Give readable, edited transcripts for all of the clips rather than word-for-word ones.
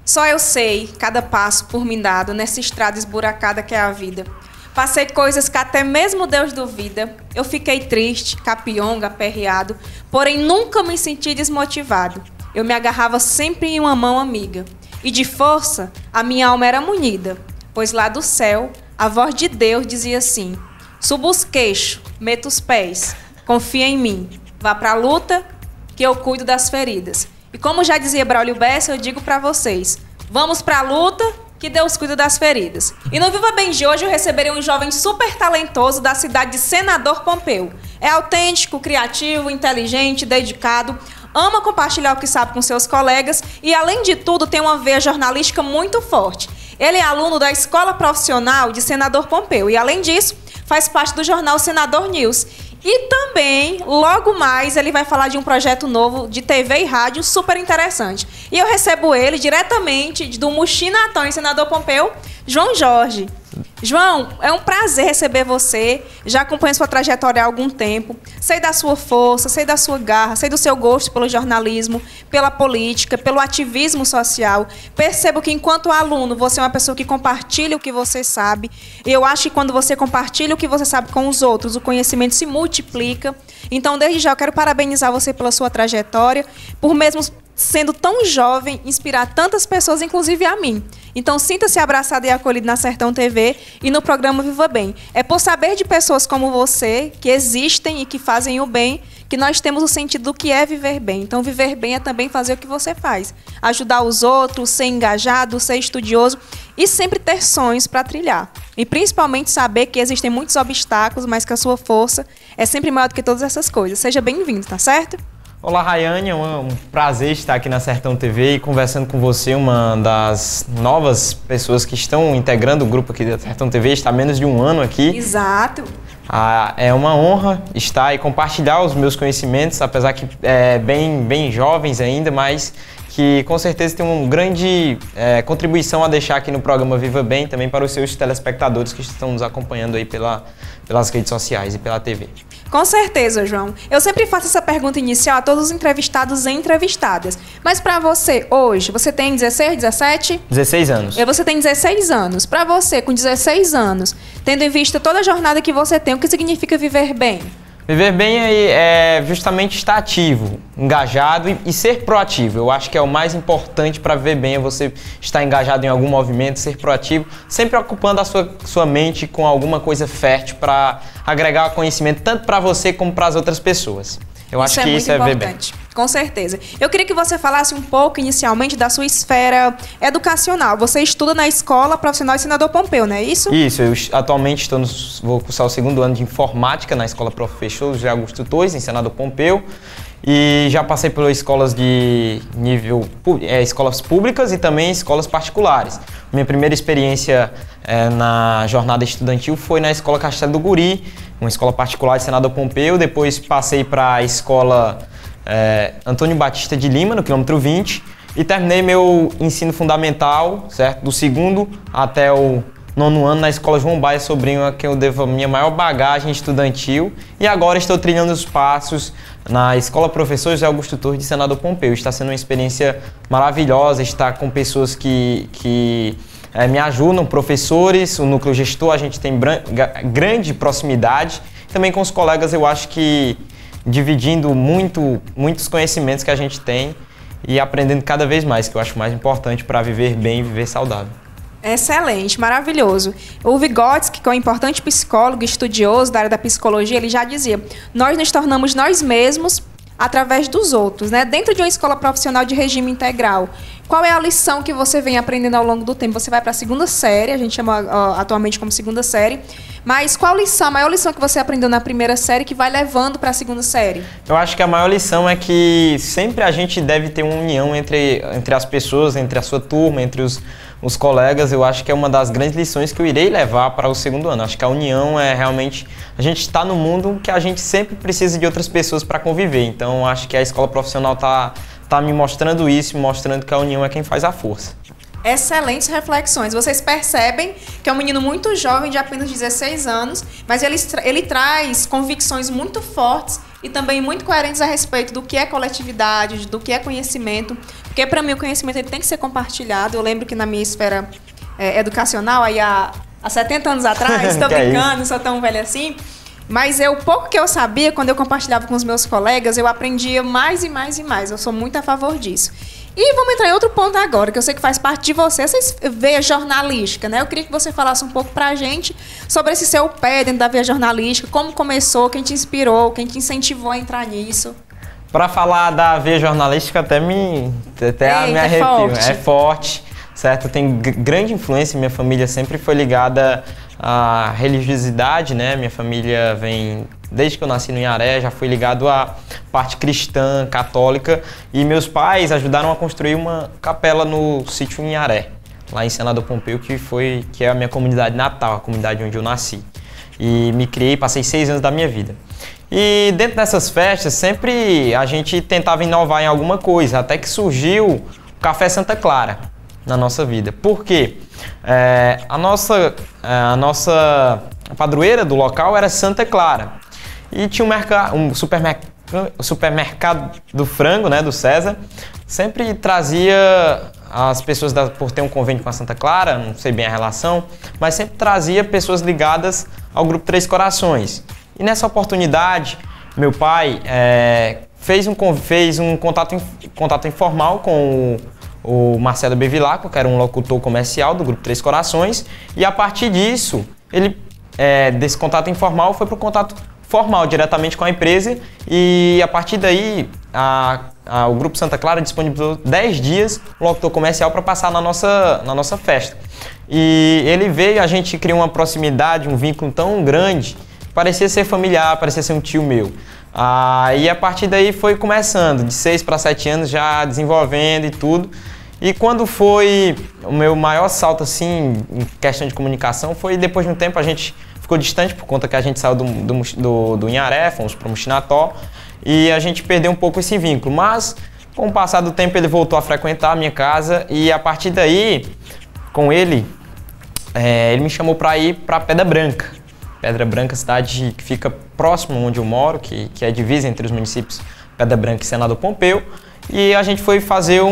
Só eu sei cada passo por mim dado nessa estrada esburacada que é a vida. Passei coisas que até mesmo Deus duvida. Eu fiquei triste, capionga, aperreado, porém nunca me senti desmotivado. Eu me agarrava sempre em uma mão amiga. E de força, a minha alma era munida, pois lá do céu, a voz de Deus dizia assim: suba os queixos, meta os pés, confia em mim, vá pra luta, que eu cuido das feridas. E como já dizia Braulio Bessa, eu digo pra vocês, vamos pra luta, que Deus cuida das feridas. E no Viva Bem de hoje eu receberei um jovem super talentoso da cidade de Senador Pompeu. É autêntico, criativo, inteligente, dedicado, ama compartilhar o que sabe com seus colegas e, além de tudo, tem uma veia jornalística muito forte. Ele é aluno da Escola Profissional de Senador Pompeu e, além disso, faz parte do jornal Senador News. E também, logo mais, ele vai falar de um projeto novo de TV e rádio super interessante. E eu recebo ele diretamente do Muxinatão, em Senador Pompeu, João Jorge. João, é um prazer receber você. Já acompanho sua trajetória há algum tempo. Sei da sua força, sei da sua garra, sei do seu gosto pelo jornalismo, pela política, pelo ativismo social. Percebo que, enquanto aluno, você é uma pessoa que compartilha o que você sabe. E eu acho que quando você compartilha o que você sabe com os outros, o conhecimento se multiplica. Então, desde já, eu quero parabenizar você pela sua trajetória, por mesmo sendo tão jovem, inspirar tantas pessoas, inclusive a mim. Então, sinta-se abraçado e acolhido na Sertão TV e no programa Viva Bem. É por saber de pessoas como você, que existem e que fazem o bem, que nós temos o sentido do que é viver bem. Então, viver bem é também fazer o que você faz. Ajudar os outros, ser engajado, ser estudioso e sempre ter sonhos para trilhar. E principalmente saber que existem muitos obstáculos, mas que a sua força é sempre maior do que todas essas coisas. Seja bem-vindo, tá certo? Olá, Rayane, é um prazer estar aqui na Sertão TV e conversando com você, uma das novas pessoas que estão integrando o grupo aqui da Sertão TV, está há menos de um ano aqui. Exato. É uma honra estar e compartilhar os meus conhecimentos, apesar que bem jovens ainda, mas que com certeza tem uma grande contribuição a deixar aqui no programa Viva Bem, também para os seus telespectadores que estão nos acompanhando aí pelas redes sociais e pela TV. Com certeza, João. Eu sempre faço essa pergunta inicial a todos os entrevistados e entrevistadas. Mas para você, hoje, você tem 16, 17? 16 anos. E você tem 16 anos. Para você, com 16 anos, tendo em vista toda a jornada que você tem, o que significa viver bem? Viver bem é justamente estar ativo, engajado e ser proativo. Eu acho que é o mais importante para viver bem, é você estar engajado em algum movimento, ser proativo, sempre ocupando a sua mente com alguma coisa fértil para agregar conhecimento tanto para você como para as outras pessoas. Eu acho que isso é viver bem. Com certeza. Eu queria que você falasse um pouco, inicialmente, da sua esfera educacional. Você estuda na Escola Profissional de Senador Pompeu, não é isso? Isso. Eu atualmente vou cursar o segundo ano de Informática na Escola Professor José Augusto Torres, em Senador Pompeu. E já passei por escolas de nível... escolas públicas e também escolas particulares. Minha primeira experiência na jornada estudantil foi na Escola Castelo do Guri, uma escola particular de Senador Pompeu. Depois passei para a Escola Antônio Batista de Lima, no quilômetro 20, e terminei meu ensino fundamental, certo? Do segundo até o nono ano na Escola João Baia Sobrinho, a quem eu devo a minha maior bagagem estudantil, e agora estou trilhando os passos na Escola Professor José Augusto Torres de Senador Pompeu. Está sendo uma experiência maravilhosa estar com pessoas que me ajudam, professores, o núcleo gestor, a gente tem grande proximidade. Também com os colegas, eu acho que dividindo muitos conhecimentos que a gente tem e aprendendo cada vez mais, que eu acho mais importante para viver bem e viver saudável. Excelente, maravilhoso. O Vygotsky, que é um importante psicólogo, estudioso da área da psicologia, ele já dizia: nós nos tornamos nós mesmos através dos outros, né? Dentro de uma escola profissional de regime integral, qual é a lição que você vem aprendendo ao longo do tempo? Você vai para a segunda série, a gente chama atualmente como segunda série, mas qual a maior lição que você aprendeu na primeira série que vai levando para a segunda série? Eu acho que a maior lição é que sempre a gente deve ter uma união entre as pessoas, entre a sua turma, entre os colegas. Eu acho que é uma das grandes lições que eu irei levar para o segundo ano. Acho que a união é realmente... A gente está no mundo que a gente sempre precisa de outras pessoas para conviver. Então, acho que a escola profissional tá me mostrando isso, me mostrando que a união é quem faz a força. Excelentes reflexões. Vocês percebem que é um menino muito jovem, de apenas 16 anos, mas ele traz convicções muito fortes e também muito coerentes a respeito do que é coletividade, do que é conhecimento, porque para mim o conhecimento ele tem que ser compartilhado. Eu lembro que na minha esfera educacional, aí há 70 anos atrás, estou brincando, não sou tão velha assim, mas o pouco que eu sabia, quando eu compartilhava com os meus colegas, eu aprendia mais e mais e mais. Eu sou muito a favor disso. E vamos entrar em outro ponto agora, que eu sei que faz parte de você, essa veia jornalística, né? Eu queria que você falasse um pouco pra gente sobre esse seu pé dentro da veia jornalística, como começou, quem te inspirou, quem te incentivou a entrar nisso. Para falar da veia jornalística, até me arrepio. É forte, certo? Tem grande influência, minha família sempre foi ligada à religiosidade, né? Minha família vem... Desde que eu nasci no Inharé, já fui ligado à parte cristã, católica, e meus pais ajudaram a construir uma capela no sítio Inharé, lá em Senador Pompeu, que é a minha comunidade natal, a comunidade onde eu nasci. E me criei, passei 6 anos da minha vida. E dentro dessas festas, sempre a gente tentava inovar em alguma coisa, até que surgiu o Café Santa Clara na nossa vida. Por quê? A nossa padroeira do local era Santa Clara. E tinha um supermercado do frango, né, do César, sempre trazia as pessoas, por ter um convênio com a Santa Clara, não sei bem a relação, mas sempre trazia pessoas ligadas ao Grupo Três Corações. E nessa oportunidade, meu pai fez um contato informal com o Marcelo Bevilacqua, que era um locutor comercial do Grupo Três Corações, e a partir disso, desse contato informal, foi para o contato formal, diretamente com a empresa, e a partir daí o Grupo Santa Clara disponibilizou 10 dias o locutor comercial para passar na nossa festa. E ele veio, a gente criou uma proximidade, um vínculo tão grande, parecia ser familiar, parecia ser um tio meu. E a partir daí foi começando, de 6 para 7 anos já desenvolvendo e tudo. E quando foi o meu maior salto assim, em questão de comunicação, foi depois de um tempo a gente ficou distante por conta que a gente saiu do Inharé, fomos para o Muxinató e a gente perdeu um pouco esse vínculo. Mas com o passar do tempo ele voltou a frequentar a minha casa e a partir daí, com ele me chamou para ir para Pedra Branca. Pedra Branca, cidade que fica próximo onde eu moro, que é divisa entre os municípios Pedra Branca e Senador Pompeu. E a gente foi fazer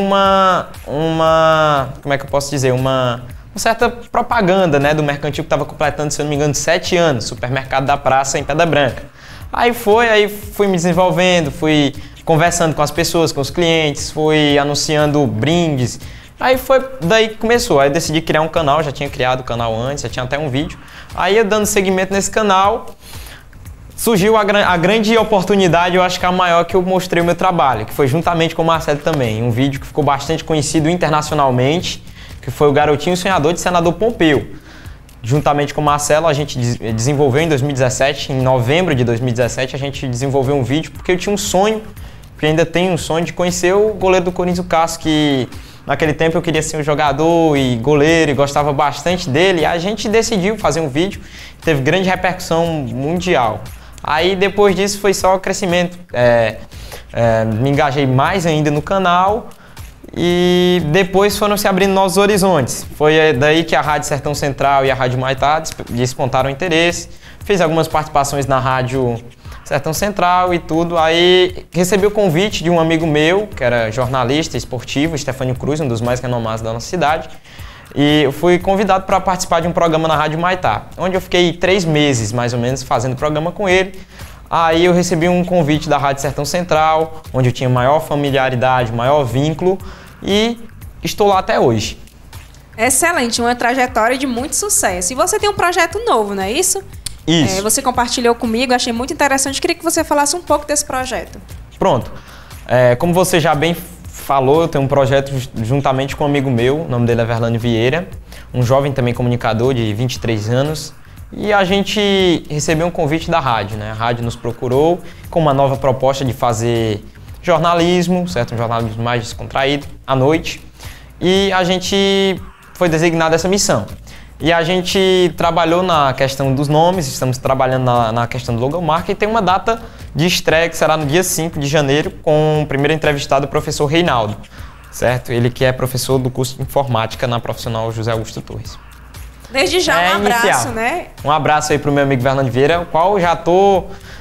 como é que eu posso dizer, uma certa propaganda, né, do mercantil que estava completando, se eu não me engano, 7 anos, supermercado da praça em Pedra Branca. Aí fui me desenvolvendo, fui conversando com as pessoas, com os clientes, fui anunciando brindes. Aí foi daí que começou, aí eu decidi criar um canal, já tinha criado o canal antes, já tinha até um vídeo. Aí eu dando seguimento nesse canal, surgiu a grande oportunidade, eu acho que a maior, que eu mostrei o meu trabalho, que foi juntamente com o Marcelo também, um vídeo que ficou bastante conhecido internacionalmente, que foi o Garotinho Sonhador de Senador Pompeu. Juntamente com o Marcelo, a gente desenvolveu em 2017, em novembro de 2017, a gente desenvolveu um vídeo, porque eu tinha um sonho, porque ainda tenho um sonho de conhecer o goleiro do Corinthians, o Cássio, que naquele tempo eu queria ser um jogador e goleiro e gostava bastante dele, e a gente decidiu fazer um vídeo, teve grande repercussão mundial. Aí depois disso foi só crescimento, me engajei mais ainda no canal e depois foram se abrindo novos horizontes. Foi daí que a Rádio Sertão Central e a Rádio Humaitá despontaram interesse. Fiz algumas participações na Rádio Sertão Central e tudo. Aí recebi o convite de um amigo meu, que era jornalista esportivo, Stefânio Cruz, um dos mais renomados da nossa cidade. E eu fui convidado para participar de um programa na Rádio Humaitá, onde eu fiquei 3 meses, mais ou menos, fazendo programa com ele. Aí eu recebi um convite da Rádio Sertão Central, onde eu tinha maior familiaridade, maior vínculo, e estou lá até hoje. Excelente, uma trajetória de muito sucesso. E você tem um projeto novo, não é isso? Isso. Você compartilhou comigo, achei muito interessante. Queria que você falasse um pouco desse projeto. Pronto. Como você já bem falou, eu tenho um projeto juntamente com um amigo meu, o nome dele é Verlânio Vieira, um jovem também comunicador de 23 anos. E a gente recebeu um convite da rádio, né? A rádio nos procurou com uma nova proposta de fazer jornalismo, certo? Um jornalismo mais descontraído, à noite. E a gente foi designado essa missão. E a gente trabalhou na questão dos nomes, estamos trabalhando na questão do logomarca e tem uma data de estreia que será no dia 5 de janeiro com o primeiro entrevistado, o professor Reinaldo, certo? Ele que é professor do curso de informática na Profissional José Augusto Torres. Desde já um abraço, né? Um abraço aí pro meu amigo Verlânio Vieira, o qual já tô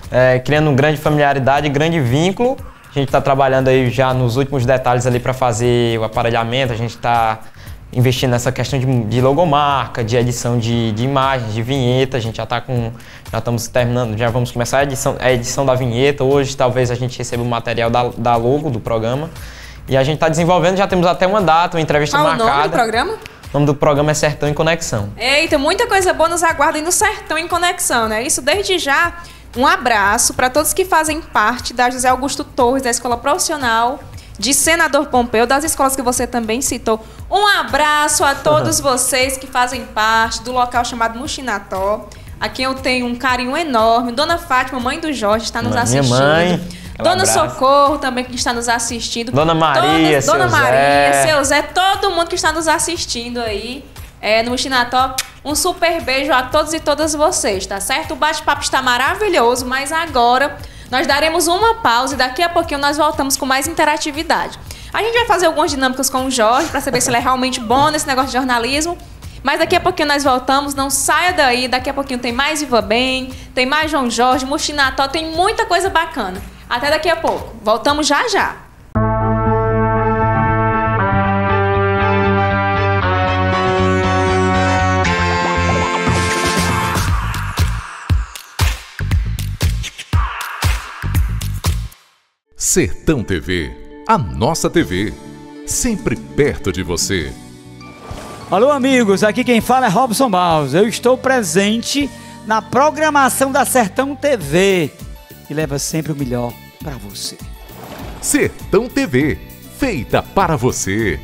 criando uma grande familiaridade, grande vínculo. A gente está trabalhando aí já nos últimos detalhes ali para fazer o aparelhamento, a gente está investindo nessa questão de logomarca, de edição de imagens, de vinheta. A gente já estamos terminando, já vamos começar a edição da vinheta. Hoje talvez a gente receba o material da logo do programa. E a gente está desenvolvendo, já temos até uma data, uma entrevista marcada. Qual o nome do programa? O nome do programa é Sertão em Conexão. Eita, muita coisa boa nos aguarda aí no Sertão em Conexão, né? Isso desde já. Um abraço para todos que fazem parte da José Augusto Torres, da Escola Profissional de Senador Pompeu, das escolas que você também citou. Um abraço a todos vocês que fazem parte do local chamado Muxinató. A quem eu tenho um carinho enorme. Dona Fátima, mãe do Jorge, está nos assistindo. Minha mãe. Dona Socorro também, que está nos assistindo. Dona Maria, Dona Maria, seu Zé, todo mundo que está nos assistindo aí no Muxinató. Um super beijo a todos e todas vocês, tá certo? O bate-papo está maravilhoso, mas agora nós daremos uma pausa e daqui a pouquinho nós voltamos com mais interatividade. A gente vai fazer algumas dinâmicas com o Jorge para saber se ele é realmente bom nesse negócio de jornalismo. Mas daqui a pouquinho nós voltamos, não saia daí. Daqui a pouquinho tem mais Viva Bem, tem mais João Jorge, Muxinató, tem muita coisa bacana. Até daqui a pouco. Voltamos já já. Sertão TV, a nossa TV, sempre perto de você. Alô amigos, aqui quem fala é Robson Maus. Eu estou presente na programação da Sertão TV, que leva sempre o melhor para você. Sertão TV, feita para você.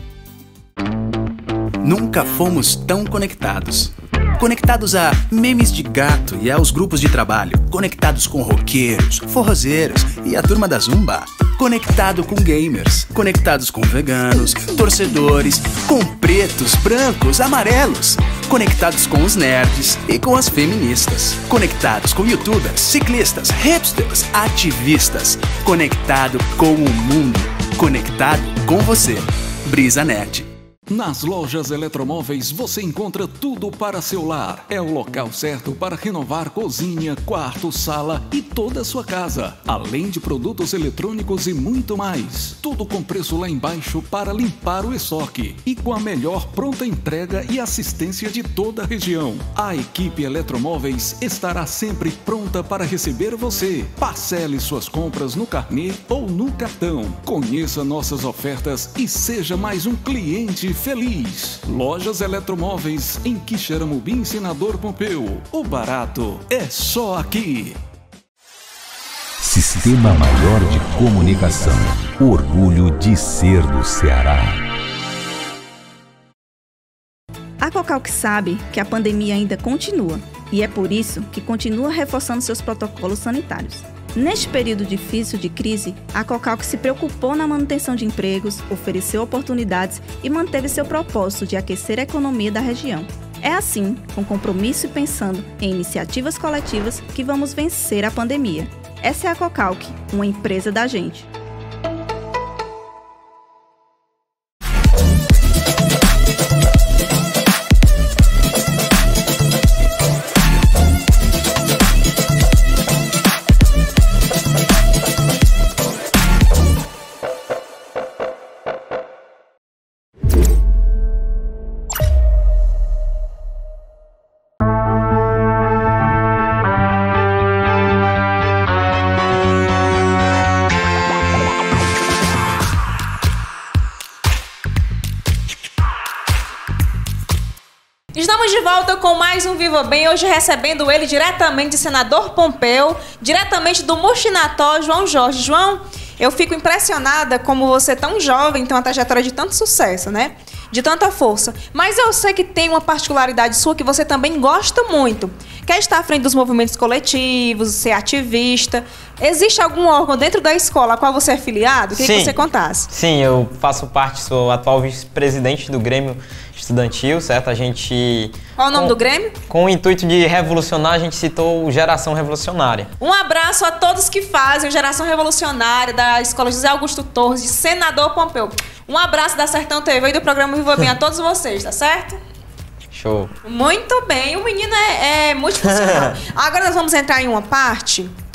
Nunca fomos tão conectados. Conectados a memes de gato e aos grupos de trabalho. Conectados com roqueiros, forrozeiros e a turma da Zumba. Conectado com gamers. Conectados com veganos, torcedores, com pretos, brancos, amarelos. Conectados com os nerds e com as feministas. Conectados com youtubers, ciclistas, hipsters, ativistas. Conectado com o mundo. Conectado com você. Brisa Nerd. Nas lojas Eletromóveis você encontra tudo para seu lar. É o local certo para renovar cozinha, quarto, sala e toda a sua casa. Além de produtos eletrônicos e muito mais. Tudo com preço lá embaixo para limpar o estoque. E com a melhor pronta entrega e assistência de toda a região. A equipe Eletromóveis estará sempre pronta para receber você. Parcele suas compras no carnê ou no cartão. Conheça nossas ofertas e seja mais um cliente feliz. Lojas Eletromóveis em Quixeramobim, Senador Pompeu. O barato é só aqui. Sistema Maior de Comunicação. Orgulho de ser do Ceará. A Cocalc sabe que a pandemia ainda continua e é por isso que continua reforçando seus protocolos sanitários. Neste período difícil de crise, a Cocalc se preocupou na manutenção de empregos, ofereceu oportunidades e manteve seu propósito de aquecer a economia da região. É assim, com compromisso e pensando em iniciativas coletivas, que vamos vencer a pandemia. Essa é a Cocalc, uma empresa da gente. Estamos de volta com mais um Viva Bem, hoje recebendo ele diretamente de Senador Pompeu, diretamente do Muxinató, João Jorge. João, eu fico impressionada como você é tão jovem, tem uma trajetória de tanto sucesso, né? De tanta força. Mas eu sei que tem uma particularidade sua que você também gosta muito, que é estar à frente dos movimentos coletivos, ser ativista. Existe algum órgão dentro da escola a qual você é filiado? Queria que você contasse. Sim, eu faço parte, sou atual vice-presidente do Grêmio Estudantil, certo? A gente... Qual o nome do Grêmio? Com o intuito de revolucionar, a gente citou Geração Revolucionária. Um abraço a todos que fazem Geração Revolucionária da Escola José Augusto Torres, de Senador Pompeu. Um abraço da Sertão TV e do programa Viva Bem a todos vocês, tá certo? Show. Muito bem, o menino é multifuncional. Agora nós vamos entrar em uma parte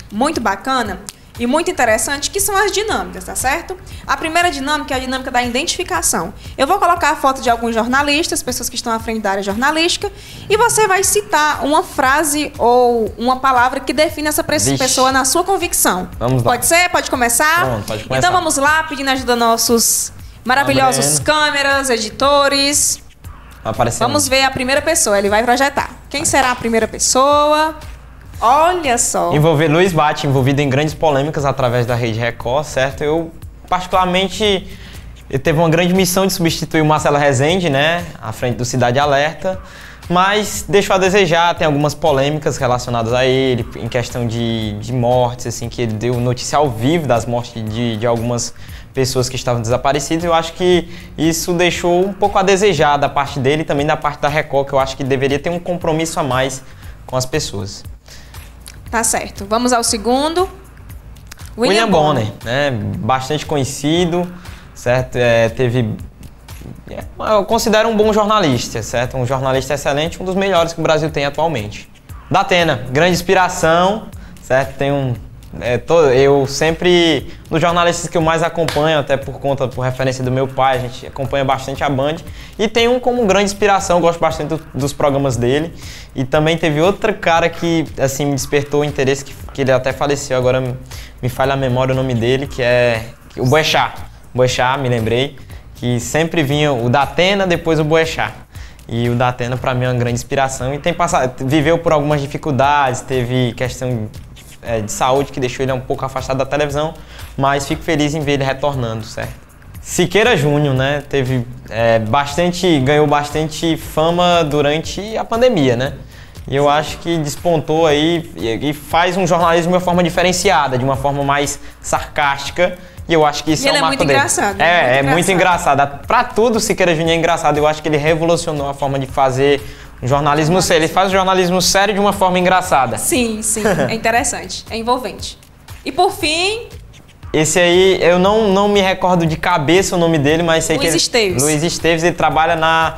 muito bacana e muito interessante, que são as dinâmicas, tá certo? A primeira dinâmica é a dinâmica da identificação. Eu vou colocar a foto de alguns jornalistas, pessoas que estão à frente da área jornalística, e você vai citar uma frase ou uma palavra que define essa pessoa na sua convicção. Vamos lá. Pode ser? Pode começar? Pronto, pode começar. Então vamos lá, pedindo ajuda aos nossos maravilhosos câmeras, editores. Vamos ver a primeira pessoa, ele vai projetar. Quem será a primeira pessoa? Olha só. Luiz Bate, envolvido em grandes polêmicas através da Rede Record, certo? Eu, particularmente, teve uma grande missão de substituir o Marcelo Rezende, né? À frente do Cidade Alerta, mas deixou a desejar, tem algumas polêmicas relacionadas a ele, em questão de mortes, assim, que ele deu notícia ao vivo das mortes de algumas pessoas que estavam desaparecidas. Eu acho que isso deixou um pouco a desejar da parte dele e também da parte da Record, que eu acho que deveria ter um compromisso a mais com as pessoas. Tá certo. Vamos ao segundo. William Bonner, né? Bastante conhecido, certo? Eu considero um bom jornalista, certo? Um jornalista excelente, um dos melhores que o Brasil tem atualmente. Datena, grande inspiração, certo? Eu sempre, dos jornalistas que eu mais acompanho, até por referência do meu pai, a gente acompanha bastante a Band, e tem um como grande inspiração, gosto bastante dos programas dele, e também teve outro cara que, assim, me despertou o interesse, que ele até faleceu, agora me falha a memória o nome dele, que é o Boechat, me lembrei, que sempre vinha o Datena, depois o Boechat. E o Datena, para mim, é uma grande inspiração, e viveu por algumas dificuldades, teve questão de saúde que deixou ele um pouco afastado da televisão, mas fico feliz em ver ele retornando, certo? Siqueira Júnior, né? Ganhou bastante fama durante a pandemia, né? E eu acho que despontou aí e faz um jornalismo de uma forma diferenciada, de uma forma mais sarcástica. E eu acho que isso é um marco dele. Engraçado, muito engraçado. Pra tudo, o Siqueira Júnior é engraçado. Eu acho que ele revolucionou a forma de fazer jornalismo sério. Ele faz o jornalismo sério de uma forma engraçada. Sim, é interessante, é envolvente. E por fim... Esse aí, eu não me recordo de cabeça o nome dele, mas sei Luiz Esteves. Luiz Esteves, ele trabalha na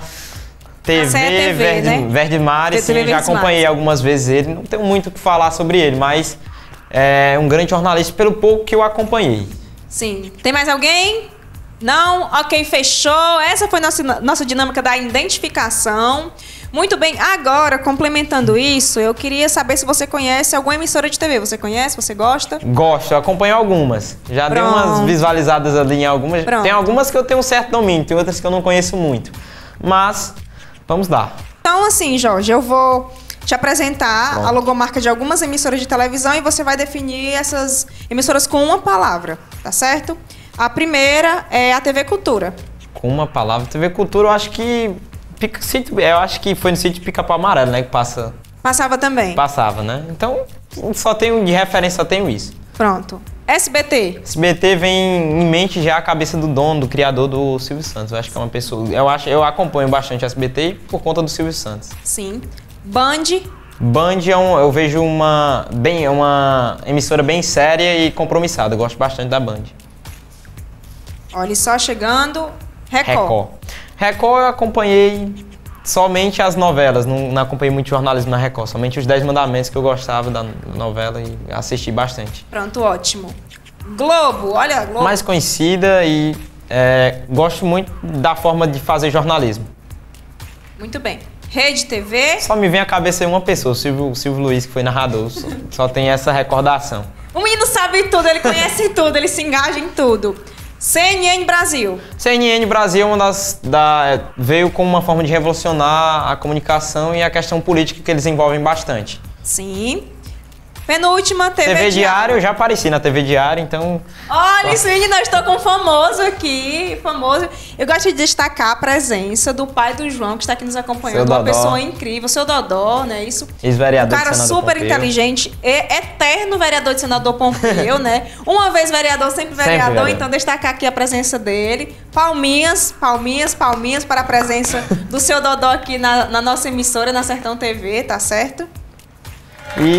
TV Verde Mares, sim, já acompanhei algumas vezes ele. Não tenho muito o que falar sobre ele, mas é um grande jornalista pelo pouco que eu acompanhei. Sim. Tem mais alguém? Não? Ok, fechou. Essa foi nossa dinâmica da identificação. Muito bem, agora, complementando isso, eu queria saber se você conhece alguma emissora de TV. Você conhece? Você gosta? Gosto, eu acompanho algumas. Já dei umas visualizadas ali em algumas. Pronto. Tem algumas que eu tenho um certo domínio, tem outras que eu não conheço muito. Mas, vamos lá. Então, assim, Jorge, eu vou te apresentar a logomarca de algumas emissoras de televisão e você vai definir essas emissoras com uma palavra, tá certo? A primeira é a TV Cultura. Com uma palavra, TV Cultura, eu acho que foi no sítio Pica-Pau Amarelo, né, que Passava também. Passava, né? Então, de referência, só tenho isso. Pronto. SBT. SBT vem em mente já a cabeça do dono, do criador do Silvio Santos. Eu acho que é uma pessoa... Eu acompanho bastante a SBT por conta do Silvio Santos. Sim. Band. Band eu vejo uma emissora bem séria e compromissada. Eu gosto bastante da Band. Olha só, chegando. Record eu acompanhei somente as novelas, não acompanhei muito jornalismo na Record, somente os 10 Mandamentos que eu gostava da novela e assisti bastante. Pronto, ótimo. Globo, olha, Globo. Mais conhecida e gosto muito da forma de fazer jornalismo. Muito bem. Rede TV. Só me vem à cabeça uma pessoa, o Silvio Luiz, que foi narrador, só tem essa recordação. O menino sabe tudo, ele conhece tudo, ele se engaja em tudo. CNN Brasil. CNN Brasil é veio como uma forma de revolucionar a comunicação e a questão política que eles envolvem bastante. Sim. Penúltima, TV Diário. Eu já apareci na TV Diário, então... Olha isso, menina, eu estou com um famoso aqui, famoso. Eu gosto de destacar a presença do pai do João, que está aqui nos acompanhando. Uma pessoa incrível, o seu Dodó, né? Isso. Ex-vereador de Senador super Pompeu. Inteligente, eterno vereador de Senador Pompeu, né? Uma vez vereador, sempre vereador. Então, destacar aqui a presença dele. Palminhas para a presença do seu Dodó aqui na nossa emissora, na Sertão TV, tá certo?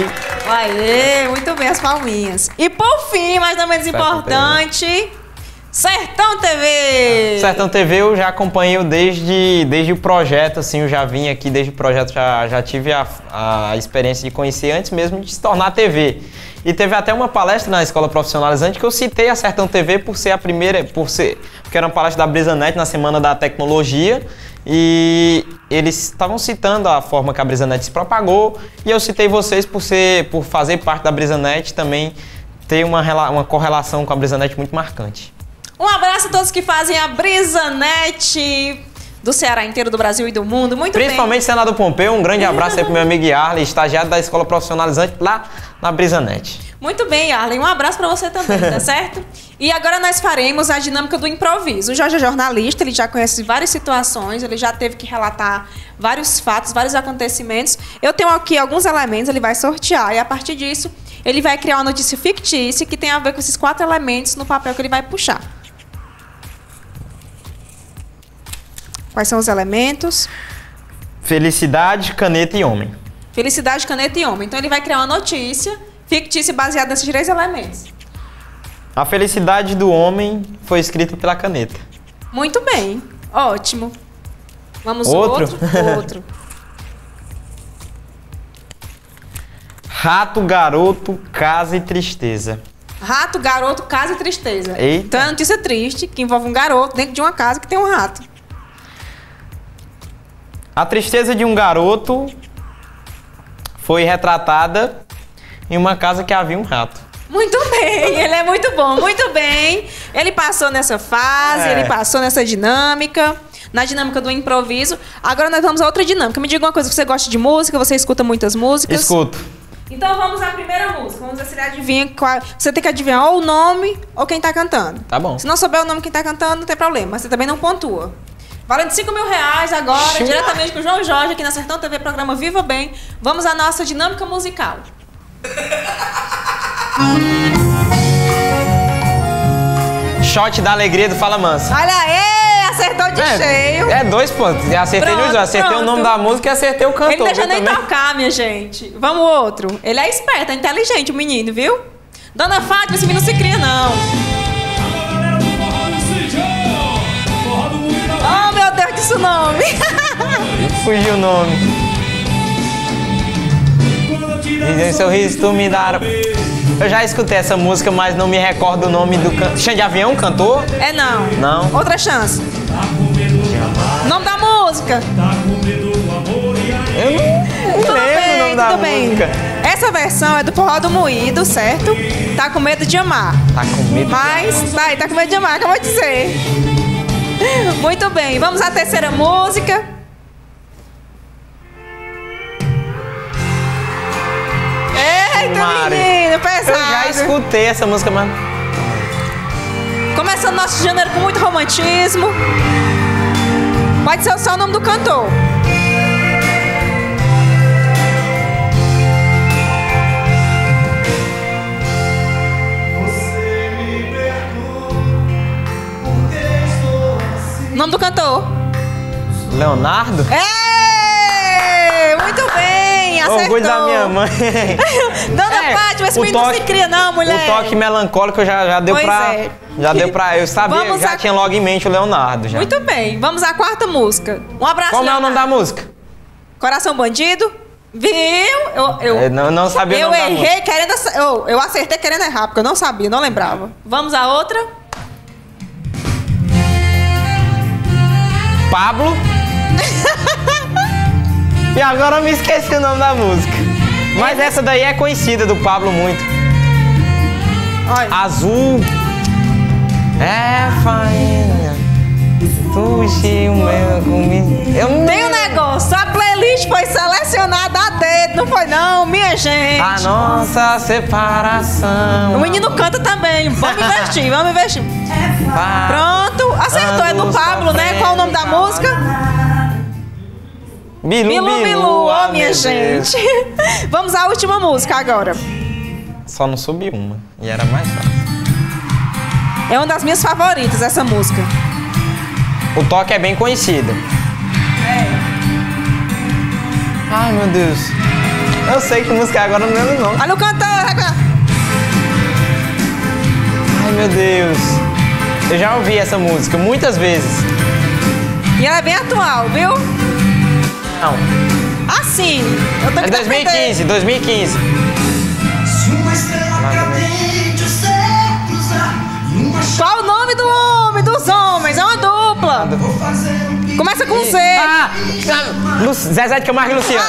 Aê, muito bem, as palminhas. E por fim, mas não menos importante, Sertão TV! Sertão TV eu já acompanho desde o projeto, assim, eu já vim aqui desde o projeto, já tive a experiência de conhecer antes mesmo de se tornar TV. E teve até uma palestra na Escola Profissionalizante que eu citei a Sertão TV por ser a primeira, porque era uma palestra da BrisaNet na Semana da Tecnologia, e eles estavam citando a forma que a BrisaNet se propagou, e eu citei vocês por fazer parte da BrisaNet, também ter uma correlação com a BrisaNet muito marcante. Um abraço a todos que fazem a BrisaNet do Ceará inteiro, do Brasil e do mundo. Muito Principalmente bem. Senador Pompeu, um grande abraço aí pro meu amigo Yarley, estagiário da Escola Profissionalizante lá na BrisaNet. Muito bem, Yarley. Um abraço para você também, tá certo? E agora nós faremos a dinâmica do improviso. O Jorge é jornalista, ele já conhece várias situações, ele já teve que relatar vários fatos, vários acontecimentos. Eu tenho aqui alguns elementos, ele vai sortear e a partir disso ele vai criar uma notícia fictícia que tem a ver com esses 4 elementos no papel que ele vai puxar. Quais são os elementos? Felicidade, caneta e homem. Felicidade, caneta e homem. Então ele vai criar uma notícia fictícia baseada nesses 3 elementos. A felicidade do homem foi escrita pela caneta. Muito bem. Ótimo. Vamos Outro? Outro. Rato, garoto, casa e tristeza. Rato, garoto, casa e tristeza. Eita. Então é uma notícia triste que envolve um garoto dentro de uma casa que tem um rato. A tristeza de um garoto foi retratada em uma casa que havia um rato. Muito bem, ele é muito bom, muito bem. Ele passou nessa fase, ele passou nessa dinâmica, na dinâmica do improviso. Agora nós vamos a outra dinâmica. Me diga uma coisa, você gosta de música, você escuta muitas músicas? Escuto. Então vamos à primeira música. Vamos ver se ele adivinha qual. Você tem que adivinhar ou o nome ou quem tá cantando. Tá bom. Se não souber o nome de quem tá cantando, não tem problema, mas você também não pontua. Valendo R$5.000 agora, diretamente com o João Jorge, aqui na Sertão TV, programa Viva Bem. Vamos à nossa dinâmica musical. Shot da alegria do Fala Mansa. Olha aí, acertou de cheio. É 2 pontos. Eu acertei Pronto, nos dois. Acertei pronto. o nome da música e acertei o cantor. Ele deixa nem também. tocar, minha gente. Vamos outro. Ele é esperto, é inteligente o menino, viu? Dona Fátima, esse menino se cria, não. Oh, meu Deus, disse o nome. Fugiu o nome. E sorriso tu me dá. Eu já escutei essa música, mas não me recordo o nome do cantor. Xande de Avião, cantor? É não. Não. Outra chance. Nome da música. Eu não lembro o nome da música. Essa versão é do Forró do Moído, certo? Tá com medo de amar. Tá com medo. Mas, tá com medo de amar, acabou de dizer. Muito bem, vamos à terceira música. Eita, Mari. menino, pesado. Eu já escutei essa música, mas... Começando nosso gênero com muito romantismo. Pode ser só o nome do cantor. Nome do cantor. Leonardo? Ei, muito bem, acertou. Orgulho da minha mãe. Dona Fátima, esse menino não se cria não, mulher. O toque melancólico já deu Pois pra... é. Já deu pra... Eu sabia, Vamos já tinha logo em mente o Leonardo. Já. Muito bem, vamos à quarta música. Um abraço, Como é o nome da Leonardo. música? Coração Bandido. Viu? Eu não sabia o Eu nome da música. errei querendo... Eu acertei querendo errar, porque eu não sabia, não lembrava. Vamos à outra. Pablo. E agora eu me esqueci o nome da música. Mas essa daí é conhecida do Pablo muito. Olha. Azul. É faina. Sushi, o meu comigo. Eu não... Tem um negócio, a playlist foi selecionada a dedo, não foi não, minha gente. A nossa separação. O menino canta também, vamos investir, vamos investir. Pronto, acertou, é do Pablo, né? Qual o nome da música? Bilu, Bilu, Bilu, oh, oh, minha meu gente. Deus. Vamos à última música agora. Só não soube uma. E era mais fácil. É uma das minhas favoritas, essa música. O toque é bem conhecido. Ai, meu Deus. Eu sei que música é agora, não lembro não. Olha o cantor agora. Ai, meu Deus. Eu já ouvi essa música muitas vezes. E ela é bem atual, viu? Não. Ah, sim. Eu tô É 2015, 2015. Qual o nome do homem, dos homens? É uma dupla. Começa com Z. Ah! Zezé de Camargo e Luciano.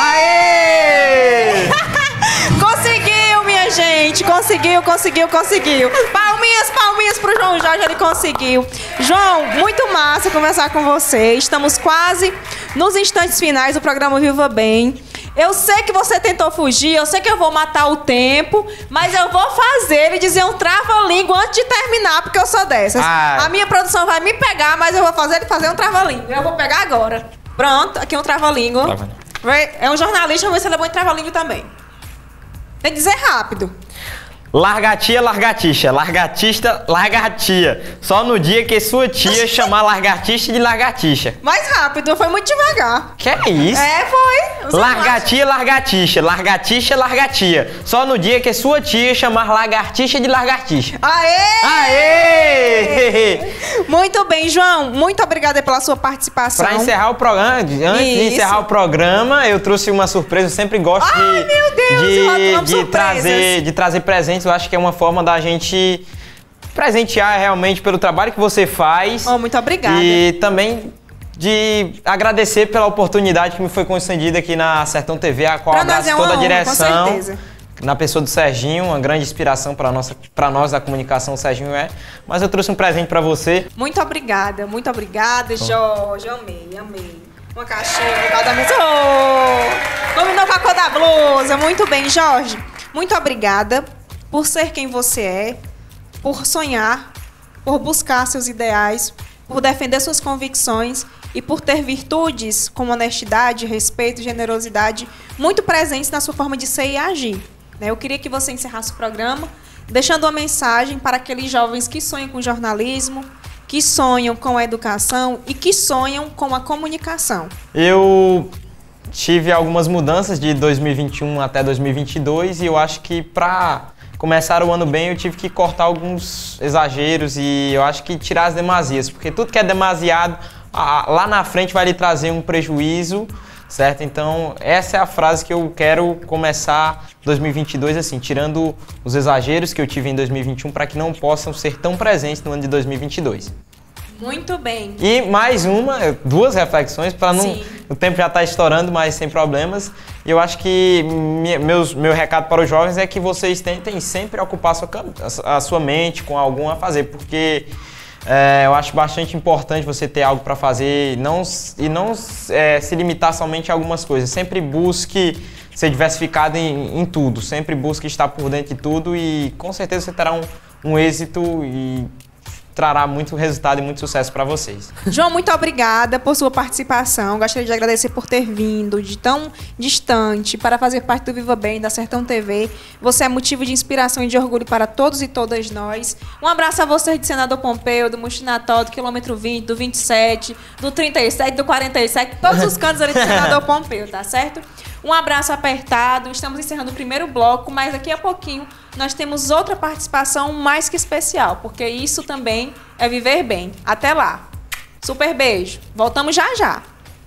Aê! Conseguiu, minha gente. Conseguiu. Palminhas pro João Jorge, ele conseguiu. João, muito massa conversar com você. Estamos quase nos instantes finais do programa Viva Bem. Eu sei que você tentou fugir, eu sei que eu vou matar o tempo, mas eu vou fazer ele dizer um trava-língua antes de terminar, porque eu sou dessas. A minha produção vai me pegar, mas eu vou fazer ele fazer um trava-língua. Eu vou pegar agora. Pronto, aqui um trava-língua. É um jornalista, vamos ver se ele é bom em trava-língua também. Tem que dizer rápido. Largatia, largatixa, largatista, largatia. Só no dia que sua tia chamar largatixa de largatixa. Mais rápido, foi muito devagar. Que é isso? É, foi. Largatia, largatixa, largatixa, largatia. Só no dia que sua tia chamar lagartixa de largatixa. Aê! Aê! Muito bem, João. Muito obrigada pela sua participação. Pra encerrar o programa, antes de encerrar o programa, eu trouxe uma surpresa. Eu sempre gosto de trazer presentes. Eu acho que é uma forma da gente presentear realmente pelo trabalho que você faz. Muito obrigada. E também de agradecer pela oportunidade que me foi concedida aqui na Sertão TV, a qual abraço toda a direção. Com certeza. Na pessoa do Serginho, uma grande inspiração para nós da comunicação, o Serginho é. Mas eu trouxe um presente para você. Muito obrigada, Jorge. Amei. Uma caixinha igual da mesa. Combinou com a cor da blusa. Muito bem, Jorge. Muito obrigada por ser quem você é, por sonhar, por buscar seus ideais, por defender suas convicções e por ter virtudes como honestidade, respeito e generosidade muito presentes na sua forma de ser e agir. Eu queria que você encerrasse o programa deixando uma mensagem para aqueles jovens que sonham com jornalismo, que sonham com a educação e que sonham com a comunicação. Eu tive algumas mudanças de 2021 até 2022 e eu acho que para começar o ano bem eu tive que cortar alguns exageros e eu acho que tirar as demasias, porque tudo que é demasiado lá na frente vai lhe trazer um prejuízo, certo? Então essa é a frase que eu quero começar 2022 assim, tirando os exageros que eu tive em 2021 para que não possam ser tão presentes no ano de 2022. Muito bem. E mais duas reflexões, para não... Sim. O tempo já está estourando, mas sem problemas. E eu acho que meu recado para os jovens é que vocês tentem sempre ocupar a sua mente com algum a fazer, porque eu acho bastante importante você ter algo para fazer e não se limitar somente a algumas coisas. Sempre busque ser diversificado em tudo, sempre busque estar por dentro de tudo e com certeza você terá um êxito e trará muito resultado e muito sucesso para vocês. João, muito obrigada por sua participação. Gostaria de agradecer por ter vindo de tão distante para fazer parte do Viva Bem, da Sertão TV. Você é motivo de inspiração e de orgulho para todos e todas nós. Um abraço a vocês de Senador Pompeu, do Mustinató, do quilômetro 20, do 27, do 37, do 47, todos os cantos ali do Senador Pompeu, tá certo? Um abraço apertado. Estamos encerrando o primeiro bloco, mas daqui a pouquinho nós temos outra participação mais que especial, porque isso também é viver bem. Até lá. Super beijo. Voltamos já já.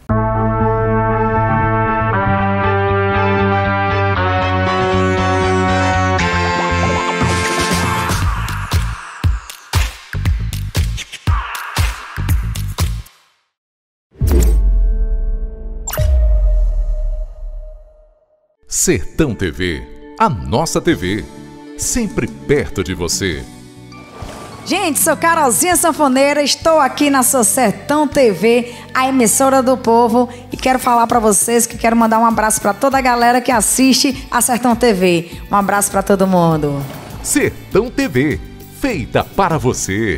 Sertão TV, a nossa TV, sempre perto de você. Gente, sou Carolzinha Sanfoneira, estou aqui na sua Sertão TV, a emissora do povo, e quero falar para vocês que quero mandar um abraço para toda a galera que assiste a Sertão TV. Um abraço para todo mundo. Sertão TV, feita para você.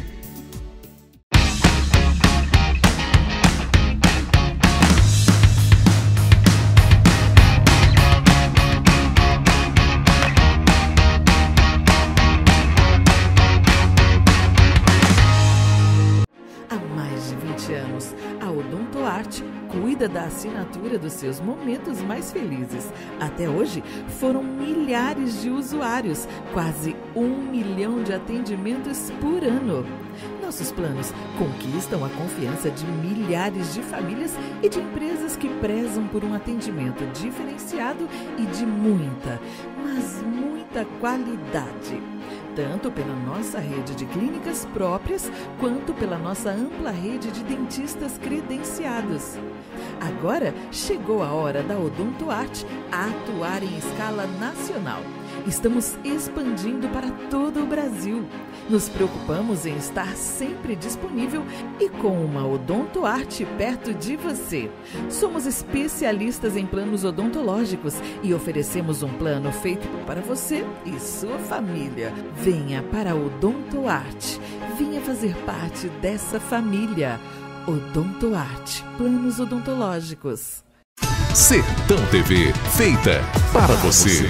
Há mais de 20 anos, a Odontoarte cuida da a assinatura dos seus momentos mais felizes. Até hoje, foram milhares de usuários, quase 1 milhão de atendimentos por ano. Nossos planos conquistam a confiança de milhares de famílias e de empresas que prezam por um atendimento diferenciado e de muita, mas muita qualidade. Tanto pela nossa rede de clínicas próprias, quanto pela nossa ampla rede de dentistas credenciados. Agora chegou a hora da Odontoarte atuar em escala nacional. Estamos expandindo para todo o Brasil. Nos preocupamos em estar sempre disponível e com uma Odontoarte perto de você. Somos especialistas em planos odontológicos e oferecemos um plano feito para você e sua família. Venha para a Odontoarte. Venha fazer parte dessa família. Odontoarte. Planos odontológicos. Sertão TV, feita para você.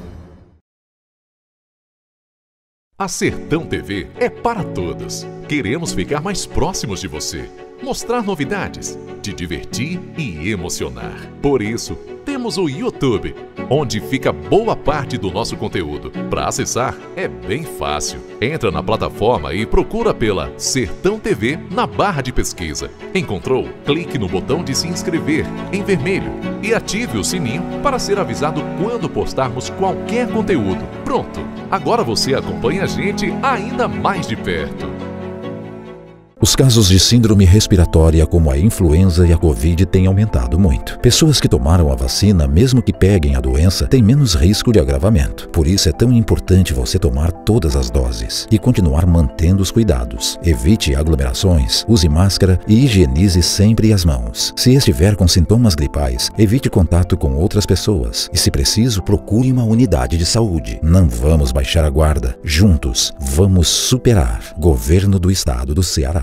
A Sertão TV é para todos. Queremos ficar mais próximos de você, mostrar novidades, te divertir e emocionar. Por isso, temos o YouTube, onde fica boa parte do nosso conteúdo. Para acessar, é bem fácil. Entra na plataforma e procura pela Sertão TV na barra de pesquisa. Encontrou? Clique no botão de se inscrever, em vermelho, e ative o sininho para ser avisado quando postarmos qualquer conteúdo. Pronto! Agora você acompanha a gente ainda mais de perto. Os casos de síndrome respiratória como a influenza e a Covid têm aumentado muito. Pessoas que tomaram a vacina, mesmo que peguem a doença, têm menos risco de agravamento. Por isso é tão importante você tomar todas as doses e continuar mantendo os cuidados. Evite aglomerações, use máscara e higienize sempre as mãos. Se estiver com sintomas gripais, evite contato com outras pessoas e, se preciso, procure uma unidade de saúde. Não vamos baixar a guarda. Juntos, vamos superar. Governo do Estado do Ceará.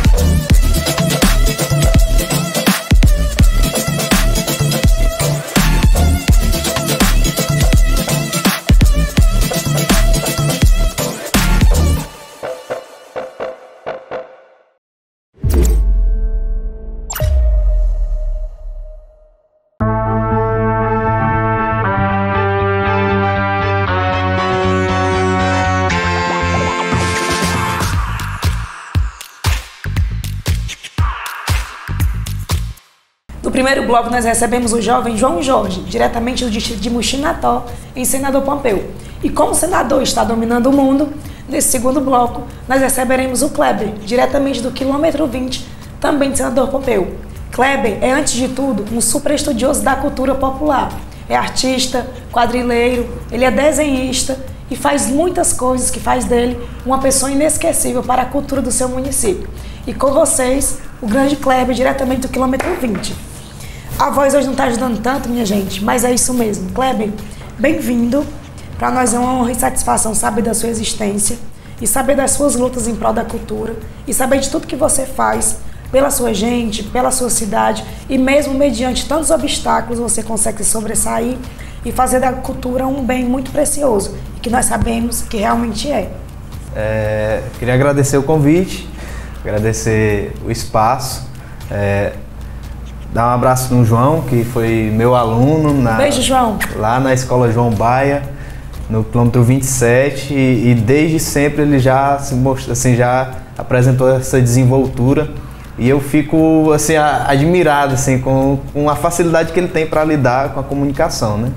No primeiro bloco, nós recebemos o jovem João Jorge, diretamente do distrito de Muxinató, em Senador Pompeu. E como o senador está dominando o mundo, nesse segundo bloco, nós receberemos o Kleber, diretamente do quilômetro 20, também de Senador Pompeu. Kleber é, antes de tudo, um super estudioso da cultura popular. É artista, quadrilheiro, ele é desenhista e faz muitas coisas que faz dele uma pessoa inesquecível para a cultura do seu município. E com vocês, o grande Kleber, diretamente do quilômetro 20. A voz hoje não está ajudando tanto, minha gente, mas é isso mesmo. Kleber, bem-vindo. Para nós é uma honra e satisfação saber da sua existência e saber das suas lutas em prol da cultura e saber de tudo que você faz pela sua gente, pela sua cidade e mesmo mediante tantos obstáculos você consegue se sobressair e fazer da cultura um bem muito precioso e que nós sabemos que realmente é. Queria agradecer o convite, agradecer o espaço, dar um abraço no João, que foi meu aluno Beijo, João. Lá na Escola João Baia, no quilômetro 27, e desde sempre ele já se mostrou, assim, já apresentou essa desenvoltura e eu fico assim, admirado assim, com a facilidade que ele tem para lidar com a comunicação, né?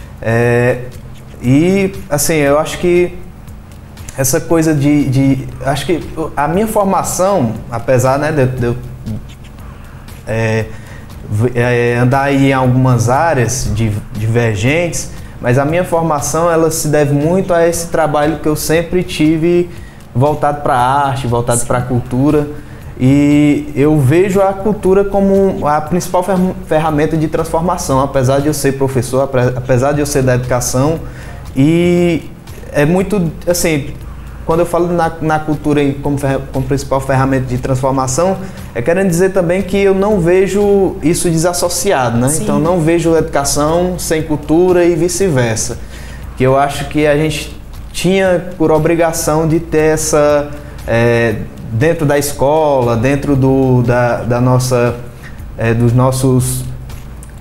E assim, eu acho que essa coisa acho que a minha formação, apesar, né, de eu andar aí em algumas áreas divergentes, mas a minha formação ela se deve muito a esse trabalho que eu sempre tive voltado para a arte, voltado para a cultura, e eu vejo a cultura como a principal ferramenta de transformação, apesar de eu ser professor, apesar de eu ser da educação, e é muito assim, quando eu falo na cultura como principal ferramenta de transformação, é querendo dizer também que eu não vejo isso desassociado, né? Sim. Então não vejo educação sem cultura e vice-versa. Que eu acho que a gente tinha por obrigação de ter essa, dentro da escola, dentro dos nossos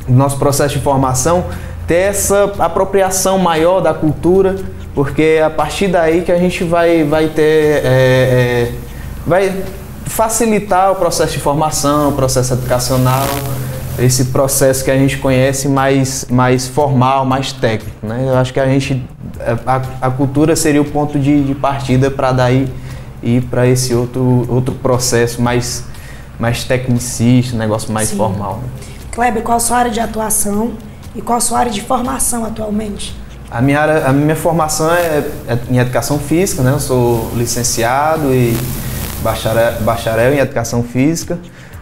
nosso processo de formação, ter essa apropriação maior da cultura, porque é a partir daí que a gente vai ter, vai facilitar o processo de formação, o processo educacional, esse processo que a gente conhece mais formal, mais técnico, né? Eu acho que a cultura seria o ponto de partida para daí ir para esse outro processo mais tecnicista, um negócio mais formal. Kleber, qual a sua área de atuação e qual a sua área de formação atualmente? A minha formação é em educação física, né? Eu sou licenciado e bacharel em educação física.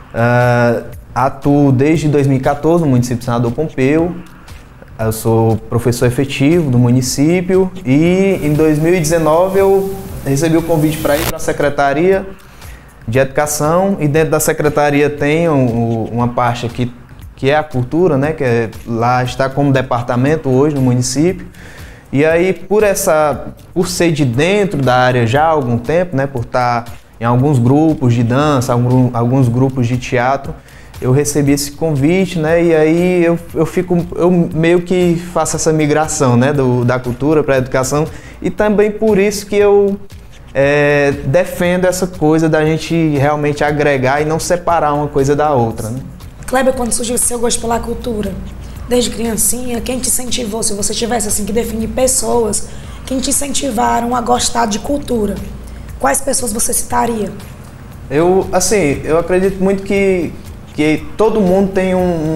Atuo desde 2014 no município de Senador Pompeu. Eu sou professor efetivo do município e em 2019 eu recebi o convite para ir para a Secretaria de Educação, e dentro da Secretaria tem uma parte que é a cultura, né? Que lá está como departamento hoje no município. E aí por ser de dentro da área já há algum tempo, né? Por estar em alguns grupos de dança, alguns grupos de teatro, eu recebi esse convite, né? E aí eu meio que faço essa migração, né? Da cultura para a educação, e também por isso que eu defendo essa coisa da gente realmente agregar e não separar uma coisa da outra, né? Kleber, quando surgiu o seu gosto pela cultura? Desde criancinha, quem te incentivou? Se você tivesse assim que definir pessoas, quem te incentivaram a gostar de cultura? Quais pessoas você citaria? Eu acredito muito que todo mundo tem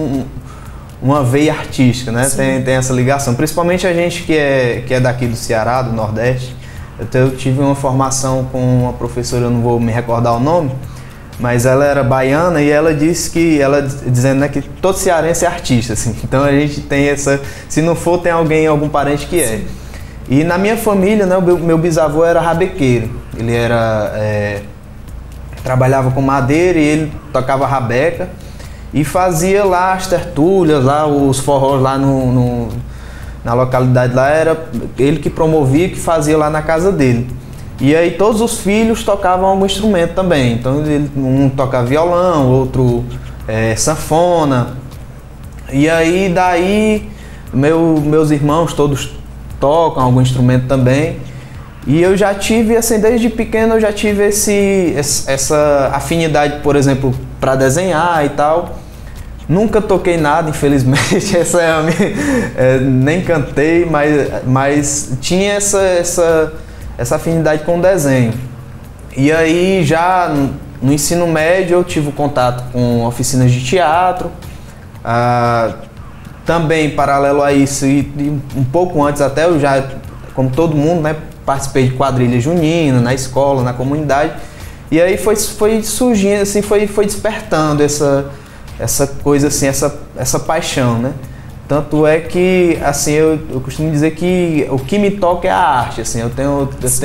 uma veia artística, né? Tem essa ligação, principalmente a gente que é daqui do Ceará, do Nordeste. Eu tive uma formação com uma professora, eu não vou me recordar o nome, mas ela era baiana e ela disse dizendo, né, que todo cearense é artista, assim. Então a gente tem se não for, tem algum parente que é. E na minha família, né, o meu bisavô era rabequeiro. Ele trabalhava com madeira e ele tocava rabeca e fazia lá as tertúlias, lá os forrós lá na localidade lá, era ele que promovia, que fazia lá na casa dele. E aí todos os filhos tocavam algum instrumento também. Então um tocava violão, outro sanfona. E aí daí meus irmãos todos tocam algum instrumento também. E eu já tive, assim, desde pequeno eu já tive essa afinidade, por exemplo, para desenhar e tal. Nunca toquei nada, infelizmente, nem cantei, mas tinha essa afinidade com o desenho. E aí já no ensino médio eu tive contato com oficinas de teatro, também paralelo a isso e um pouco antes até eu já, como todo mundo, né, participei de quadrilha junina na escola, na comunidade, e aí foi surgindo, assim, foi despertando essa coisa, assim, essa paixão, né? Tanto é que, assim, eu costumo dizer que o que me toca é a arte, assim, eu tenho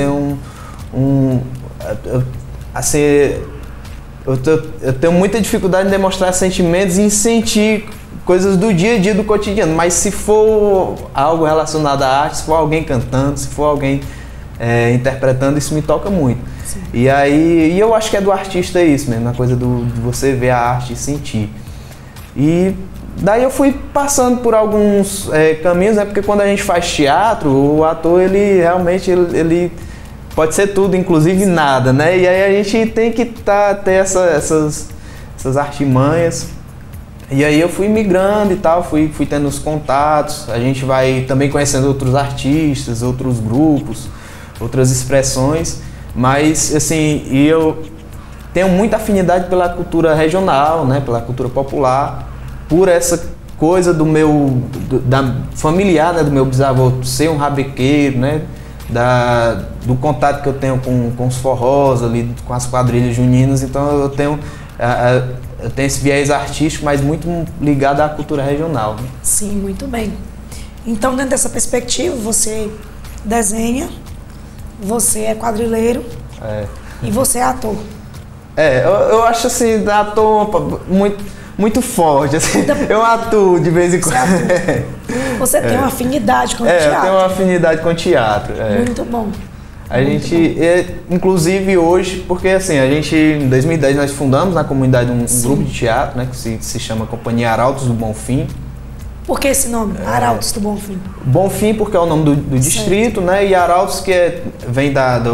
muita dificuldade em demonstrar sentimentos e em sentir coisas do dia a dia, do cotidiano, mas se for algo relacionado à arte, se for alguém cantando, se for alguém interpretando, isso me toca muito. Sim. E eu acho que é do artista isso mesmo, a coisa de você ver a arte e sentir. E daí eu fui passando por alguns caminhos, né? Porque quando a gente faz teatro, o ator, ele realmente ele pode ser tudo, inclusive nada, né? E aí a gente tem que ter essas artimanhas. E aí eu fui migrando e tal, fui tendo os contatos, a gente vai também conhecendo outros artistas, outros grupos, outras expressões, mas assim, e eu tenho muita afinidade pela cultura regional, né, pela cultura popular, por essa coisa da familiar, né, do meu bisavô ser um rabequeiro, né, do contato que eu tenho com os forrós ali, com as quadrilhas juninas. Então eu tenho esse viés artístico, mas muito ligado à cultura regional, né? Sim, muito bem. Então, dentro dessa perspectiva, você desenha, você é quadrilheiro e você é ator. Eu acho assim, ator muito forte, assim, eu atuo de vez em quando. Você tem uma afinidade com o teatro. Eu tenho uma afinidade com o teatro. Muito bom. A gente, inclusive hoje, porque assim, a gente em 2010 nós fundamos na comunidade um grupo de teatro, né, que se chama Companhia Arautos do Bonfim. Por que esse nome? Arautos do Bonfim. Bonfim porque é o nome do distrito, né? E Arautos que vem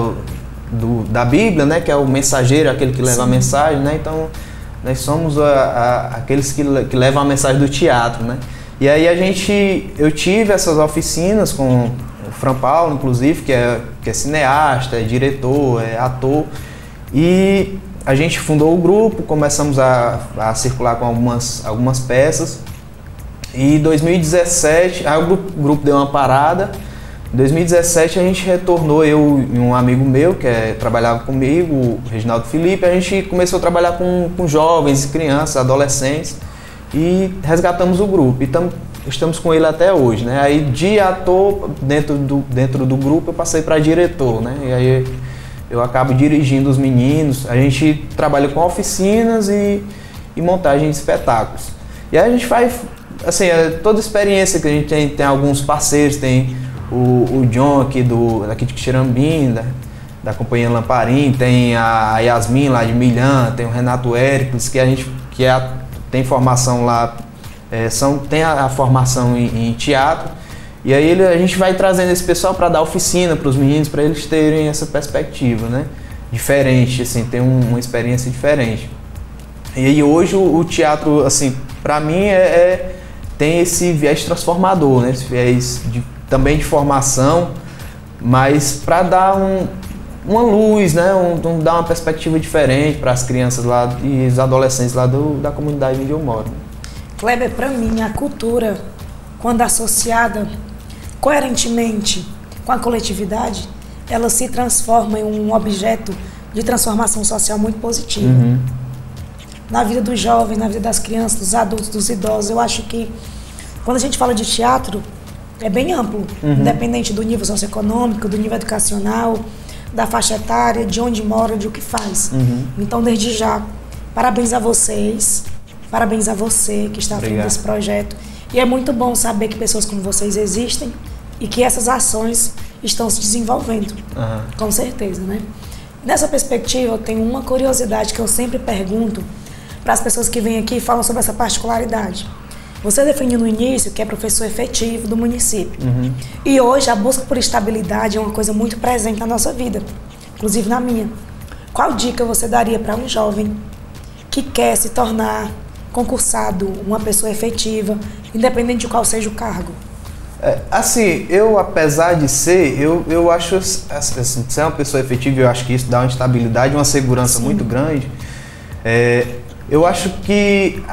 da Bíblia, né? Que é o mensageiro, aquele que leva a mensagem, né? Então, nós somos aqueles que levam a mensagem do teatro, né? E aí eu tive essas oficinas com o Fran Paulo, inclusive, que é cineasta, é diretor, é ator. E a gente fundou o grupo, começamos a circular com algumas peças. E em 2017, aí o grupo deu uma parada. Em 2017 a gente retornou, eu e um amigo meu que trabalhava comigo, o Reginaldo Felipe, a gente começou a trabalhar com jovens, crianças, adolescentes e resgatamos o grupo. E estamos com ele até hoje, né? Aí de ator dentro do grupo eu passei para diretor, né? E aí eu acabo dirigindo os meninos. A gente trabalha com oficinas e montagem de espetáculos. E aí a gente faz, assim, toda a experiência que a gente tem alguns parceiros, tem o John aqui de Xerambim, da Companhia Lamparim, tem a Yasmin lá de Milhã, tem o Renato Hércules, que tem formação lá, tem a formação em teatro. E aí a gente vai trazendo esse pessoal para dar oficina para os meninos, para eles terem essa perspectiva, né? Diferente, assim, ter uma experiência diferente. E aí hoje o teatro, assim, para mim tem esse viés transformador, né? Esse viés também de formação, mas para dar uma luz, né? Dar uma perspectiva diferente para as crianças lá e os adolescentes lá da comunidade onde eu moro. Kleber, para mim, a cultura, quando associada coerentemente com a coletividade, ela se transforma em um objeto de transformação social muito positiva. Uhum. Na vida dos jovens, na vida das crianças, dos adultos, dos idosos. Eu acho que quando a gente fala de teatro, é bem amplo, independente do nível socioeconômico, do nível educacional, da faixa etária, de onde mora, de o que faz. Então, desde já, parabéns a vocês, parabéns a você que está fazendo esse projeto. E é muito bom saber que pessoas como vocês existem e que essas ações estão se desenvolvendo, com certeza, né? Nessa perspectiva, eu tenho uma curiosidade que eu sempre pergunto para as pessoas que vêm aqui e falam sobre essa particularidade. Você definiu no início que é professor efetivo do município. E hoje a busca por estabilidade é uma coisa muito presente na nossa vida, inclusive na minha. Qual dica você daria para um jovem que quer se tornar concursado, uma pessoa efetiva, independente de qual seja o cargo? Assim, apesar de ser, eu acho, assim, ser uma pessoa efetiva, eu acho que isso dá uma estabilidade, uma segurança muito grande. Eu acho que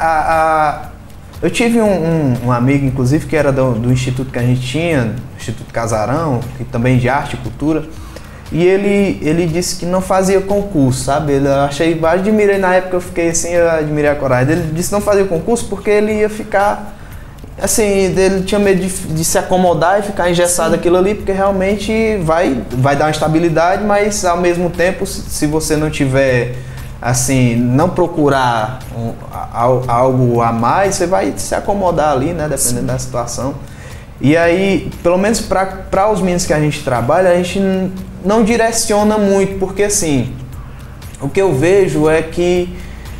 eu tive um amigo, inclusive, que era do instituto que a gente tinha, Instituto Casarão, que também de arte e cultura, e ele disse que não fazia concurso, sabe? Eu admirei na época, eu fiquei assim, eu admirei a coragem. Ele disse que não fazia concurso porque ele ia ficar, assim, ele tinha medo de se acomodar e ficar engessado aquilo ali, porque realmente vai dar uma estabilidade, mas ao mesmo tempo, se você não tiver, assim, não procurar algo a mais, você vai se acomodar ali, né, dependendo da situação. E aí, pelo menos para os meninos que a gente trabalha, a gente não direciona muito, porque assim, o que eu vejo é que,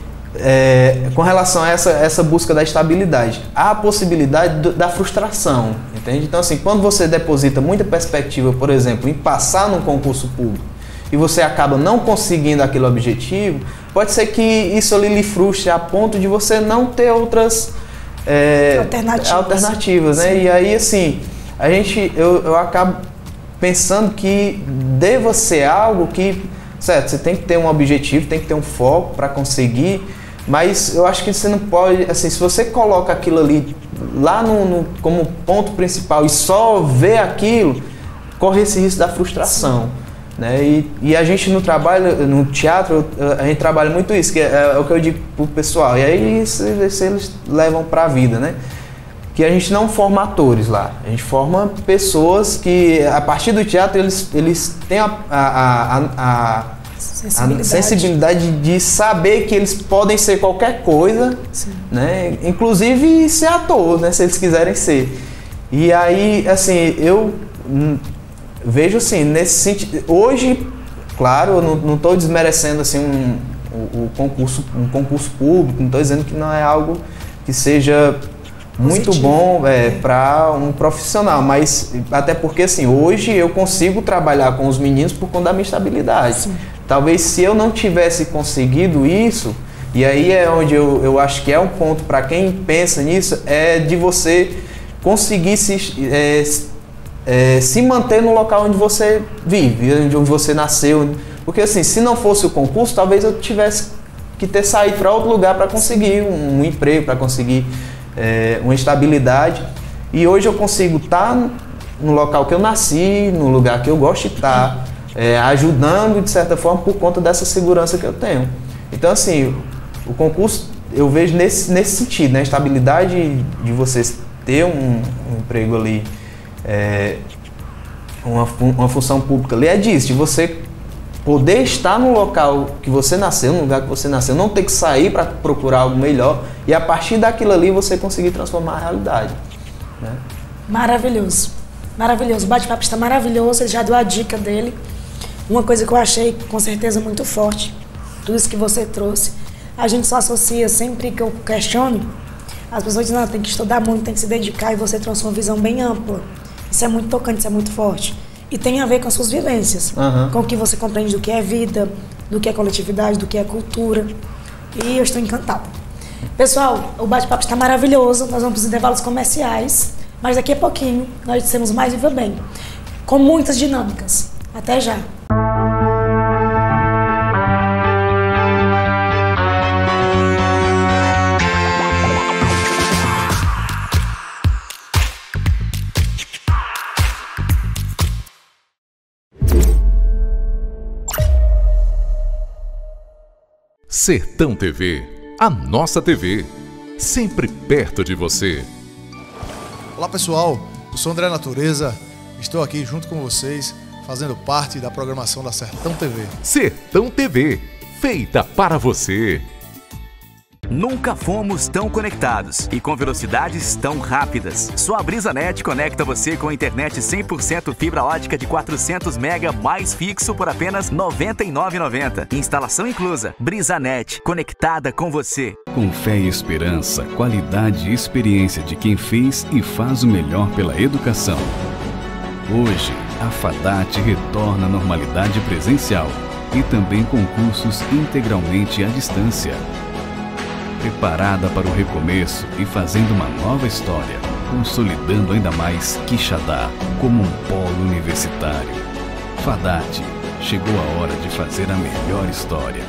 com relação a essa busca da estabilidade, há a possibilidade da frustração, entende? Então assim, quando você deposita muita perspectiva, por exemplo, em passar num concurso público, e você acaba não conseguindo aquele objetivo, pode ser que isso ali lhe frustre a ponto de você não ter outras alternativas, né? E aí, assim, eu acabo pensando que deva ser algo que, certo, você tem que ter um objetivo, tem que ter um foco para conseguir, mas eu acho que você não pode, assim, se você coloca aquilo ali lá como ponto principal e só vê aquilo, corre esse risco da frustração. Né? E a gente no teatro, a gente trabalha muito isso, que é o que eu digo pro pessoal, e aí eles levam para a vida, né? Que a gente não forma atores lá, a gente forma pessoas que, a partir do teatro, eles têm a sensibilidade de saber que eles podem ser qualquer coisa, né? Inclusive ser ator, né? Se eles quiserem ser. E aí, assim, eu vejo assim, nesse sentido, hoje, claro, eu não estou desmerecendo assim um concurso público, não estou dizendo que não é algo que seja muito bom para um profissional, mas até porque assim, hoje eu consigo trabalhar com os meninos por conta da minha estabilidade. Sim. Talvez se eu não tivesse conseguido isso, e aí é onde eu acho que é um ponto para quem pensa nisso, é de você conseguir se manter no local onde você vive, onde você nasceu. Porque assim, se não fosse o concurso, talvez eu tivesse que ter saído para outro lugar para conseguir um emprego, para conseguir uma estabilidade. E hoje eu consigo estar no local que eu nasci, no lugar que eu gosto de estar, ajudando de certa forma por conta dessa segurança que eu tenho. Então assim, o concurso eu vejo nesse sentido, né? A estabilidade de você ter um emprego ali, uma função pública ali, é disso, de você poder estar no local que você nasceu, no lugar que você nasceu, não ter que sair para procurar algo melhor e a partir daquilo ali você conseguir transformar a realidade, né? Maravilhoso, maravilhoso. O bate-papo está maravilhoso, ele já deu a dica dele. Uma coisa que eu achei com certeza muito forte, tudo isso que você trouxe, a gente só associa sempre que eu questiono, as pessoas dizem, não, tem que estudar muito, tem que se dedicar, e você trouxe uma visão bem ampla. Isso é muito tocante, isso é muito forte. E tem a ver com as suas vivências, com o que você compreende do que é vida, do que é coletividade, do que é cultura. E eu estou encantada. Pessoal, o bate-papo está maravilhoso, nós vamos para os intervalos comerciais, mas daqui a pouquinho nós dissemos mais Viva Bem, com muitas dinâmicas. Até já! Sertão TV, a nossa TV, sempre perto de você. Olá pessoal, eu sou André Natureza, estou aqui junto com vocês, fazendo parte da programação da Sertão TV. Sertão TV, feita para você. Nunca fomos tão conectados e com velocidades tão rápidas. Só a BrisaNet conecta você com a internet 100% fibra ótica de 400 MB mais fixo por apenas R$ 99,90. Instalação inclusa. BrisaNet, conectada com você. Com fé e esperança, qualidade e experiência de quem fez e faz o melhor pela educação. Hoje, a FADAT retorna à normalidade presencial e também com cursos integralmente à distância. Preparada para o recomeço e fazendo uma nova história, consolidando ainda mais Quixadá como um polo universitário. FADAT, chegou a hora de fazer a melhor história.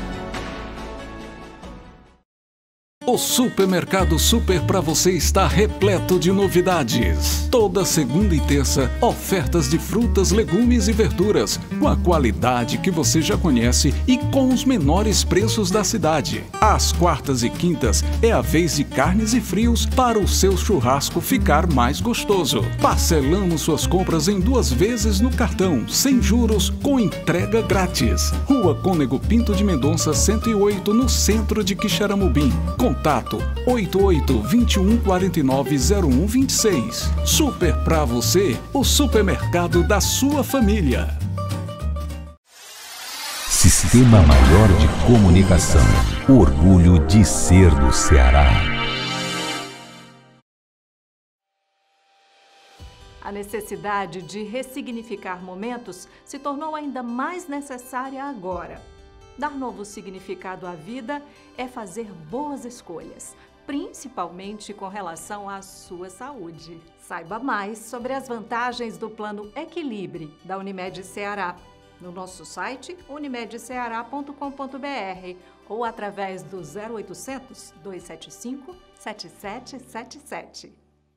O Supermercado Super para você está repleto de novidades. Toda segunda e terça, ofertas de frutas, legumes e verduras, com a qualidade que você já conhece e com os menores preços da cidade. Às quartas e quintas é a vez de carnes e frios para o seu churrasco ficar mais gostoso. Parcelamos suas compras em 2 vezes no cartão, sem juros, com entrega grátis. Rua Cônego Pinto de Mendonça 108, no centro de Quixeramobim. Contato 88-2149-0126. Super pra você, o supermercado da sua família. Sistema Maior de Comunicação. Orgulho de ser do Ceará. A necessidade de ressignificar momentos se tornou ainda mais necessária agora. Dar novo significado à vida é fazer boas escolhas, principalmente com relação à sua saúde. Saiba mais sobre as vantagens do Plano Equilibre da Unimed Ceará no nosso site unimedceara.com.br ou através do 0800 275 7777.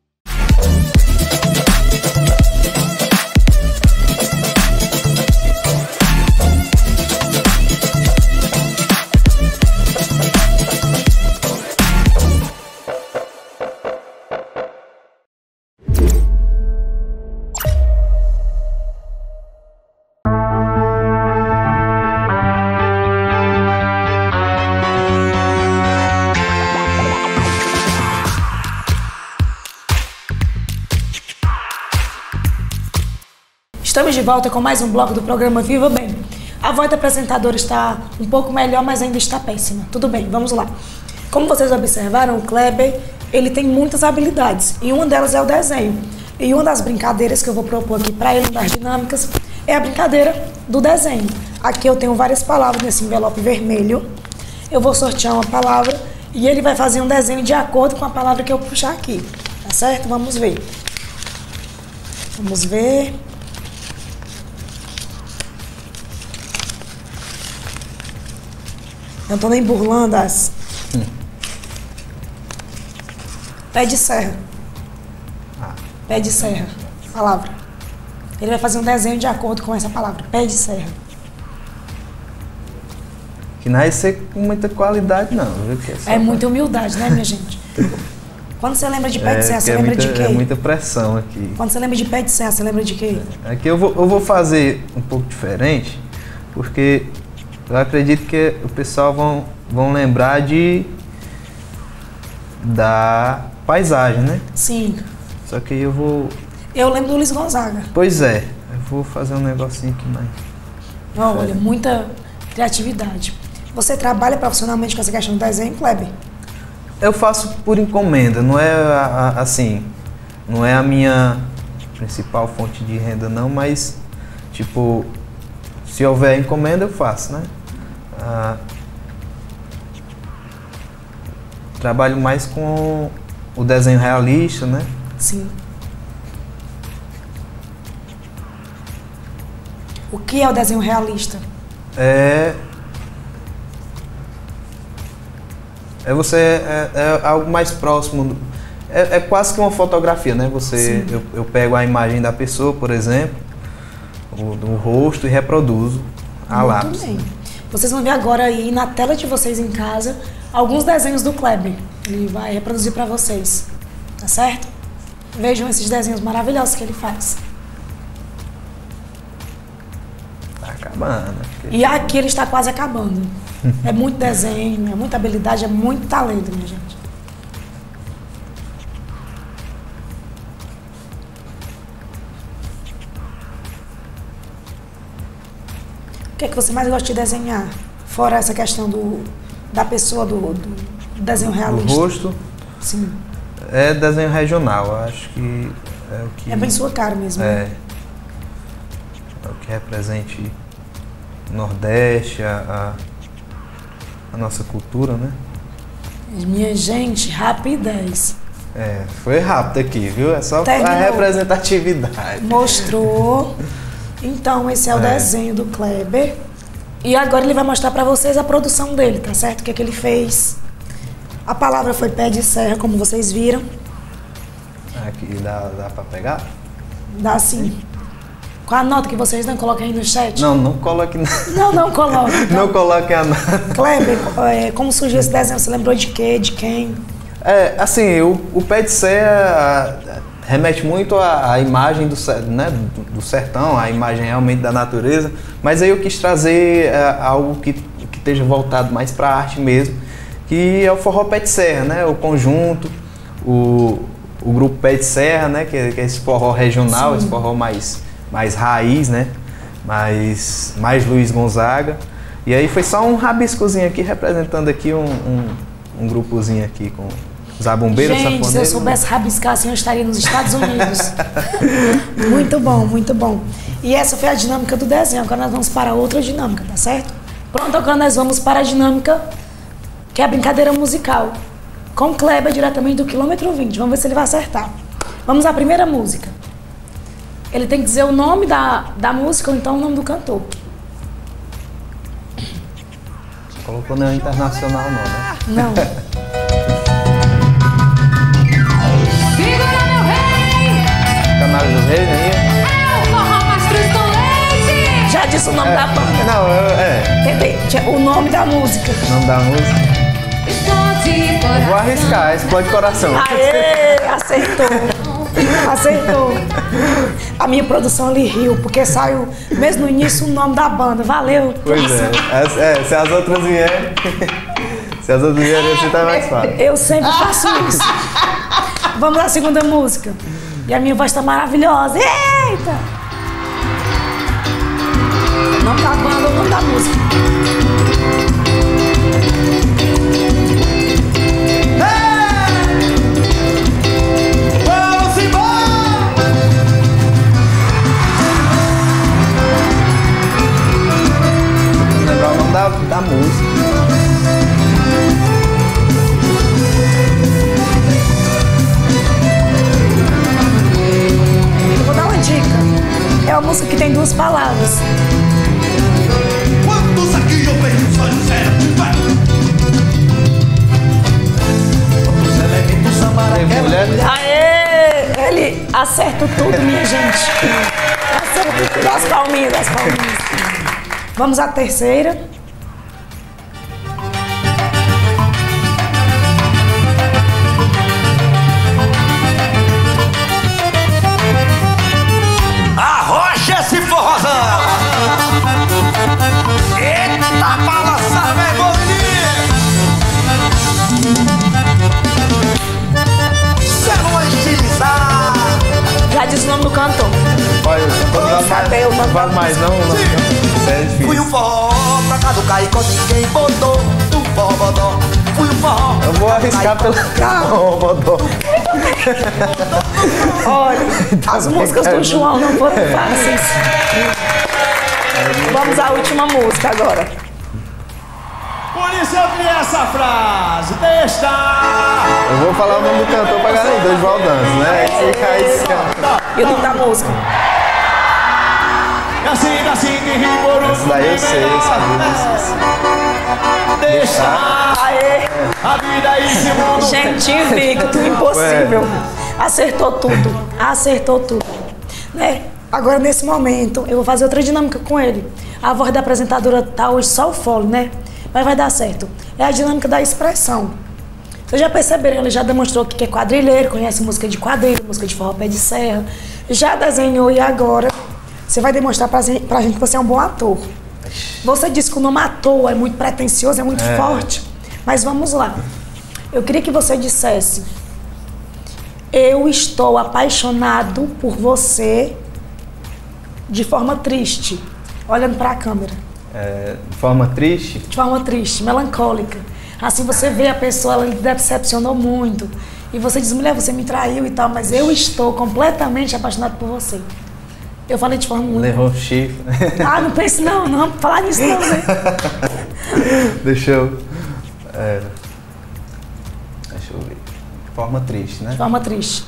Estamos de volta com mais um bloco do programa Viva Bem. A voz da apresentadora está um pouco melhor, mas ainda está péssima. Tudo bem, vamos lá. Como vocês observaram, o Kleber ele tem muitas habilidades e uma delas é o desenho. E uma das brincadeiras que eu vou propor aqui para ele das dinâmicas é a brincadeira do desenho. Aqui eu tenho várias palavras nesse envelope vermelho. Eu vou sortear uma palavra e ele vai fazer um desenho de acordo com a palavra que eu puxar aqui. Tá certo? Vamos ver. Vamos ver. Eu não tô nem burlando as... Pé de serra. Pé de serra. Palavra. Ele vai fazer um desenho de acordo com essa palavra. Pé de serra. Que não é ser com muita qualidade, não. Viu? Que é muita humildade, né, minha gente? Quando você lembra de pé de serra, você lembra de quê? É muita pressão aqui. Quando você lembra de pé de serra, você lembra de quê? Aqui eu vou fazer um pouco diferente, porque eu acredito que o pessoal vão lembrar da paisagem, né? Sim. Só que eu vou... Eu lembro do Luiz Gonzaga. Pois é. Eu vou fazer um negocinho aqui mais... Olha, muita criatividade. Você trabalha profissionalmente com essa questão do desenho, Kleber? Eu faço por encomenda, não é assim, não é a minha principal fonte de renda não, mas tipo, se houver encomenda eu faço, né? Trabalho mais com o desenho realista, né? Sim. O que é o desenho realista? É algo mais próximo, é quase que uma fotografia, né? Eu pego a imagem da pessoa, por exemplo, do rosto e reproduzo a lápis. Muito bem. Vocês vão ver agora aí na tela de vocês em casa alguns desenhos do Kleber. Ele vai reproduzir para vocês, tá certo? Vejam esses desenhos maravilhosos que ele faz. Tá acabando. E aqui ele está quase acabando. É muito desenho, é muita habilidade, é muito talento, minha gente. O que é que você mais gosta de desenhar? Fora essa questão da pessoa, do desenho realista. Do rosto? Sim. É desenho regional, eu acho que é o que... É bem sua cara mesmo. É o que represente o Nordeste, a nossa cultura, né? Minha gente, rapidez. Foi rápido aqui, viu? É só Terminou. A representatividade. Mostrou. Então, esse é o desenho do Kleber. E agora ele vai mostrar pra vocês a produção dele, tá certo? O que é que ele fez. A palavra foi pé de serra, como vocês viram. Aqui dá pra pegar? Dá sim. Qual a nota que vocês não coloquem aí no chat? Não coloque nada. Não coloque. Então. Não coloque a nota. Kleber, como surgiu esse desenho? Você lembrou de quê? De quem? Assim, o pé de serra remete muito à imagem do sertão, a imagem realmente da natureza, mas aí eu quis trazer algo que esteja voltado mais para a arte mesmo, que é o forró pé de serra, né? O conjunto, o grupo pé de serra, né? Que é esse forró regional, sim, esse forró mais raiz, né? Mais Luiz Gonzaga. E aí foi só um rabiscozinho aqui, representando aqui um grupozinho aqui com os abumbeiros, gente, se eu soubesse rabiscar assim, eu estaria nos Estados Unidos. Muito bom, muito bom. E essa foi a dinâmica do desenho. Agora nós vamos para outra dinâmica, tá certo? Pronto, agora nós vamos para a dinâmica, que é a brincadeira musical. Com o Kleber, diretamente do quilômetro 20. Vamos ver se ele vai acertar. Vamos à primeira música. Ele tem que dizer o nome da música ou então o nome do cantor. Colocou não internacional não, né? Não. Segura meu rei! Canário do Rei, né? É o forró Mastruz com leite! Já disse o nome da banda. Não, o nome da música. O nome da música? Explode coração. Eu vou arriscar, explode coração. Aê, acertou. A minha produção ali riu, porque saiu mesmo no início o nome da banda. Valeu. Pois é. Se as outras vierem... Se as outras vierem, você tá mais fácil. Eu sempre faço isso. Vamos à segunda música. E a minha voz tá maravilhosa. Eita! O nome da banda, o nome da música. música que tem 2 palavras. Quantos aqui eu vejo só disseram? Quantos elementos samba. Aê! Ele acerta tudo, minha gente. Acerta tudo. As palminhas, as palminhas. Vamos à terceira. Arrocha esse forrozão! Eita, balançar, velho, bom dia! Célula estilizar! Já disse o nome do cantor. Olha, Cadê o não vale mais não. Fui o forró pra cá do Caicó, ninguém botou o forró. Fui o forró. Eu vou arriscar pelo carro, Bodó. Olha, as músicas do João não foram fáceis. Vamos à última música agora. Por isso eu criei essa frase, deixa! Eu vou falar o nome do cantor pra galera, Dorival Dantas, né? E o nome da música? Assim que rimou. Essa daí eu sei, Deixa! Aê! A vida e esse mundo. Gente, invicto, impossível. Acertou tudo, acertou tudo. Né? Agora, nesse momento, eu vou fazer outra dinâmica com ele. A voz da apresentadora tá hoje só o fole, né? Mas vai dar certo. É a dinâmica da expressão. Vocês já perceberam, ele já demonstrou que é quadrilheiro, conhece música de quadrilha, música de forró pé de serra. Já desenhou e agora você vai demonstrar pra gente que você é um bom ator. Você disse que o nome ator é muito pretencioso, é muito forte. Mas vamos lá. Eu queria que você dissesse: eu estou apaixonado por você de forma triste. Olhando para a câmera. De forma triste? De forma triste, melancólica. Assim você vê a pessoa, ela lhe decepcionou muito. E você diz: mulher, você me traiu e tal, mas eu estou completamente apaixonado por você. Eu falei de forma muito... Levou o chifre. Ah, não pense não, não vamos falar nisso não, né? Deixa eu ver. De forma triste, né? De forma triste.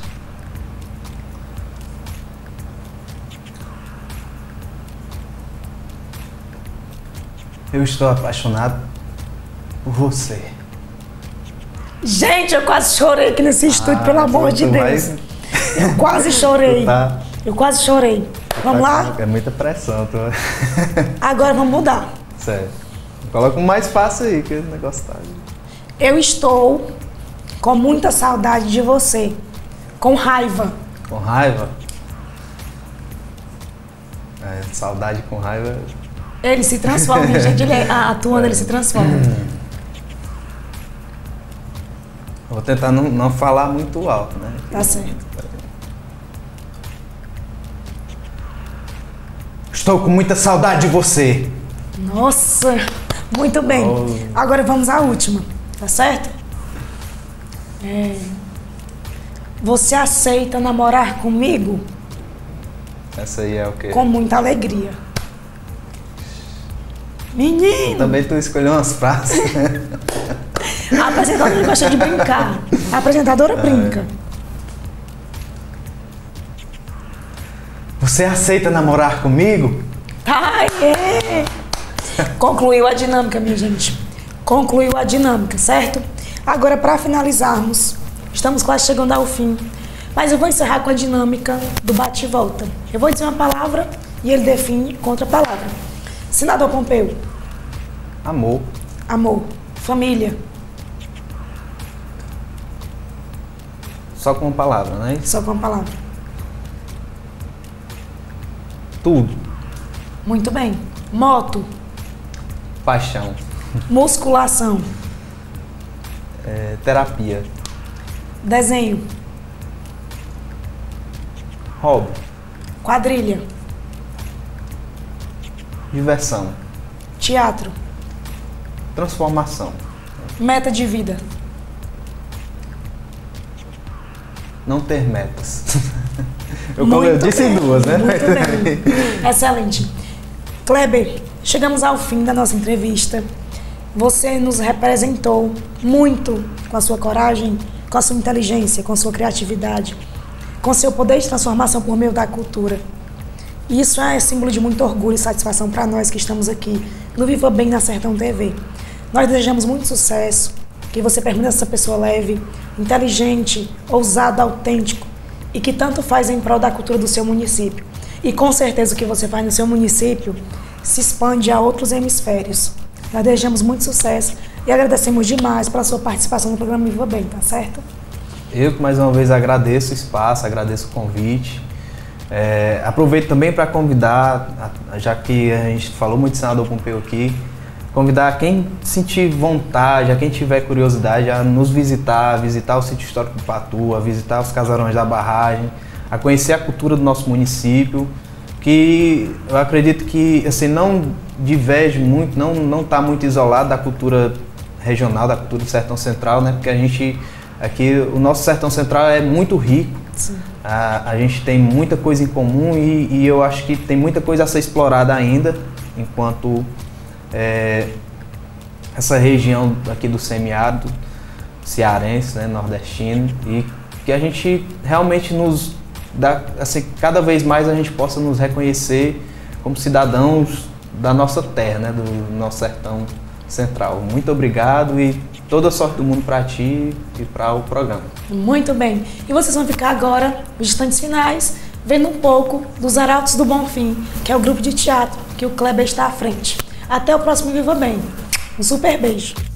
Eu estou apaixonado por você. Gente, eu quase chorei aqui nesse estúdio, pelo amor de Deus. Eu quase chorei. Eu quase chorei. Vamos lá? É muita pressão. Agora vamos mudar. Sério. Coloca um mais fácil aí, que o negócio tá... Eu estou com muita saudade de você. Com raiva. Com raiva? Saudade com raiva... Ele se transforma, gente. Ele atuando, ele se transforma. Vou tentar não falar muito alto, né? Tá certo. Estou com muita saudade de você. Nossa, muito bem. Agora vamos à última, tá certo? Você aceita namorar comigo? Essa aí é o quê? Com muita alegria. Menino! Eu também tu escolheu umas frases. A apresentadora gosta de brincar. A apresentadora brinca. Você aceita namorar comigo? Aê! Concluiu a dinâmica, minha gente. Concluiu a dinâmica, certo? Agora, para finalizarmos, estamos quase chegando ao fim. Mas eu vou encerrar com a dinâmica do bate e volta. Eu vou dizer uma palavra e ele define contra a palavra. Senador Pompeu. Amor. Amor. Família. Só com uma palavra, não é isso? Só com uma palavra. Tudo. Muito bem. Moto. Paixão. Musculação. Terapia. Desenho. Hobby. Quadrilha. Diversão. Teatro. Transformação. Meta de vida. Não ter metas. Eu disse bem, duas, né? Muito bem. Excelente. Kleber, chegamos ao fim da nossa entrevista. Você nos representou muito com a sua coragem, com a sua inteligência, com a sua criatividade, com o seu poder de transformação por meio da cultura. E isso é símbolo de muito orgulho e satisfação para nós que estamos aqui no Viva Bem na Sertão TV. Nós desejamos muito sucesso, que você permaneça essa pessoa leve, inteligente, ousada, autêntico e que tanto faz em prol da cultura do seu município. E com certeza o que você faz no seu município se expande a outros hemisférios. Nós desejamos muito sucesso e agradecemos demais pela sua participação no programa Viva Bem, tá certo? Eu que mais uma vez agradeço o espaço, agradeço o convite. Aproveito também para convidar, já que a gente falou muito de senador Pompeu aqui, convidar quem sentir vontade, a quem tiver curiosidade a nos visitar o sítio histórico do Patu, a visitar os casarões da barragem, a conhecer a cultura do nosso município, que eu acredito que assim, não diverge muito, não está muito isolado da cultura regional, da cultura do Sertão Central, né? Porque a gente, aqui, o nosso Sertão Central é muito rico. Sim. A gente tem muita coisa em comum e eu acho que tem muita coisa a ser explorada ainda, enquanto essa região aqui do semiárido cearense, né, nordestino, e que a gente realmente nos dá, assim, cada vez mais a gente possa nos reconhecer como cidadãos da nossa terra, né, do nosso Sertão Central. Muito obrigado e toda a sorte do mundo para ti e para o programa. Muito bem. E vocês vão ficar agora, nos instantes finais, vendo um pouco dos Arautos do Bonfim, que é o grupo de teatro que o Kleber está à frente. Até o próximo Viva Bem. Um super beijo.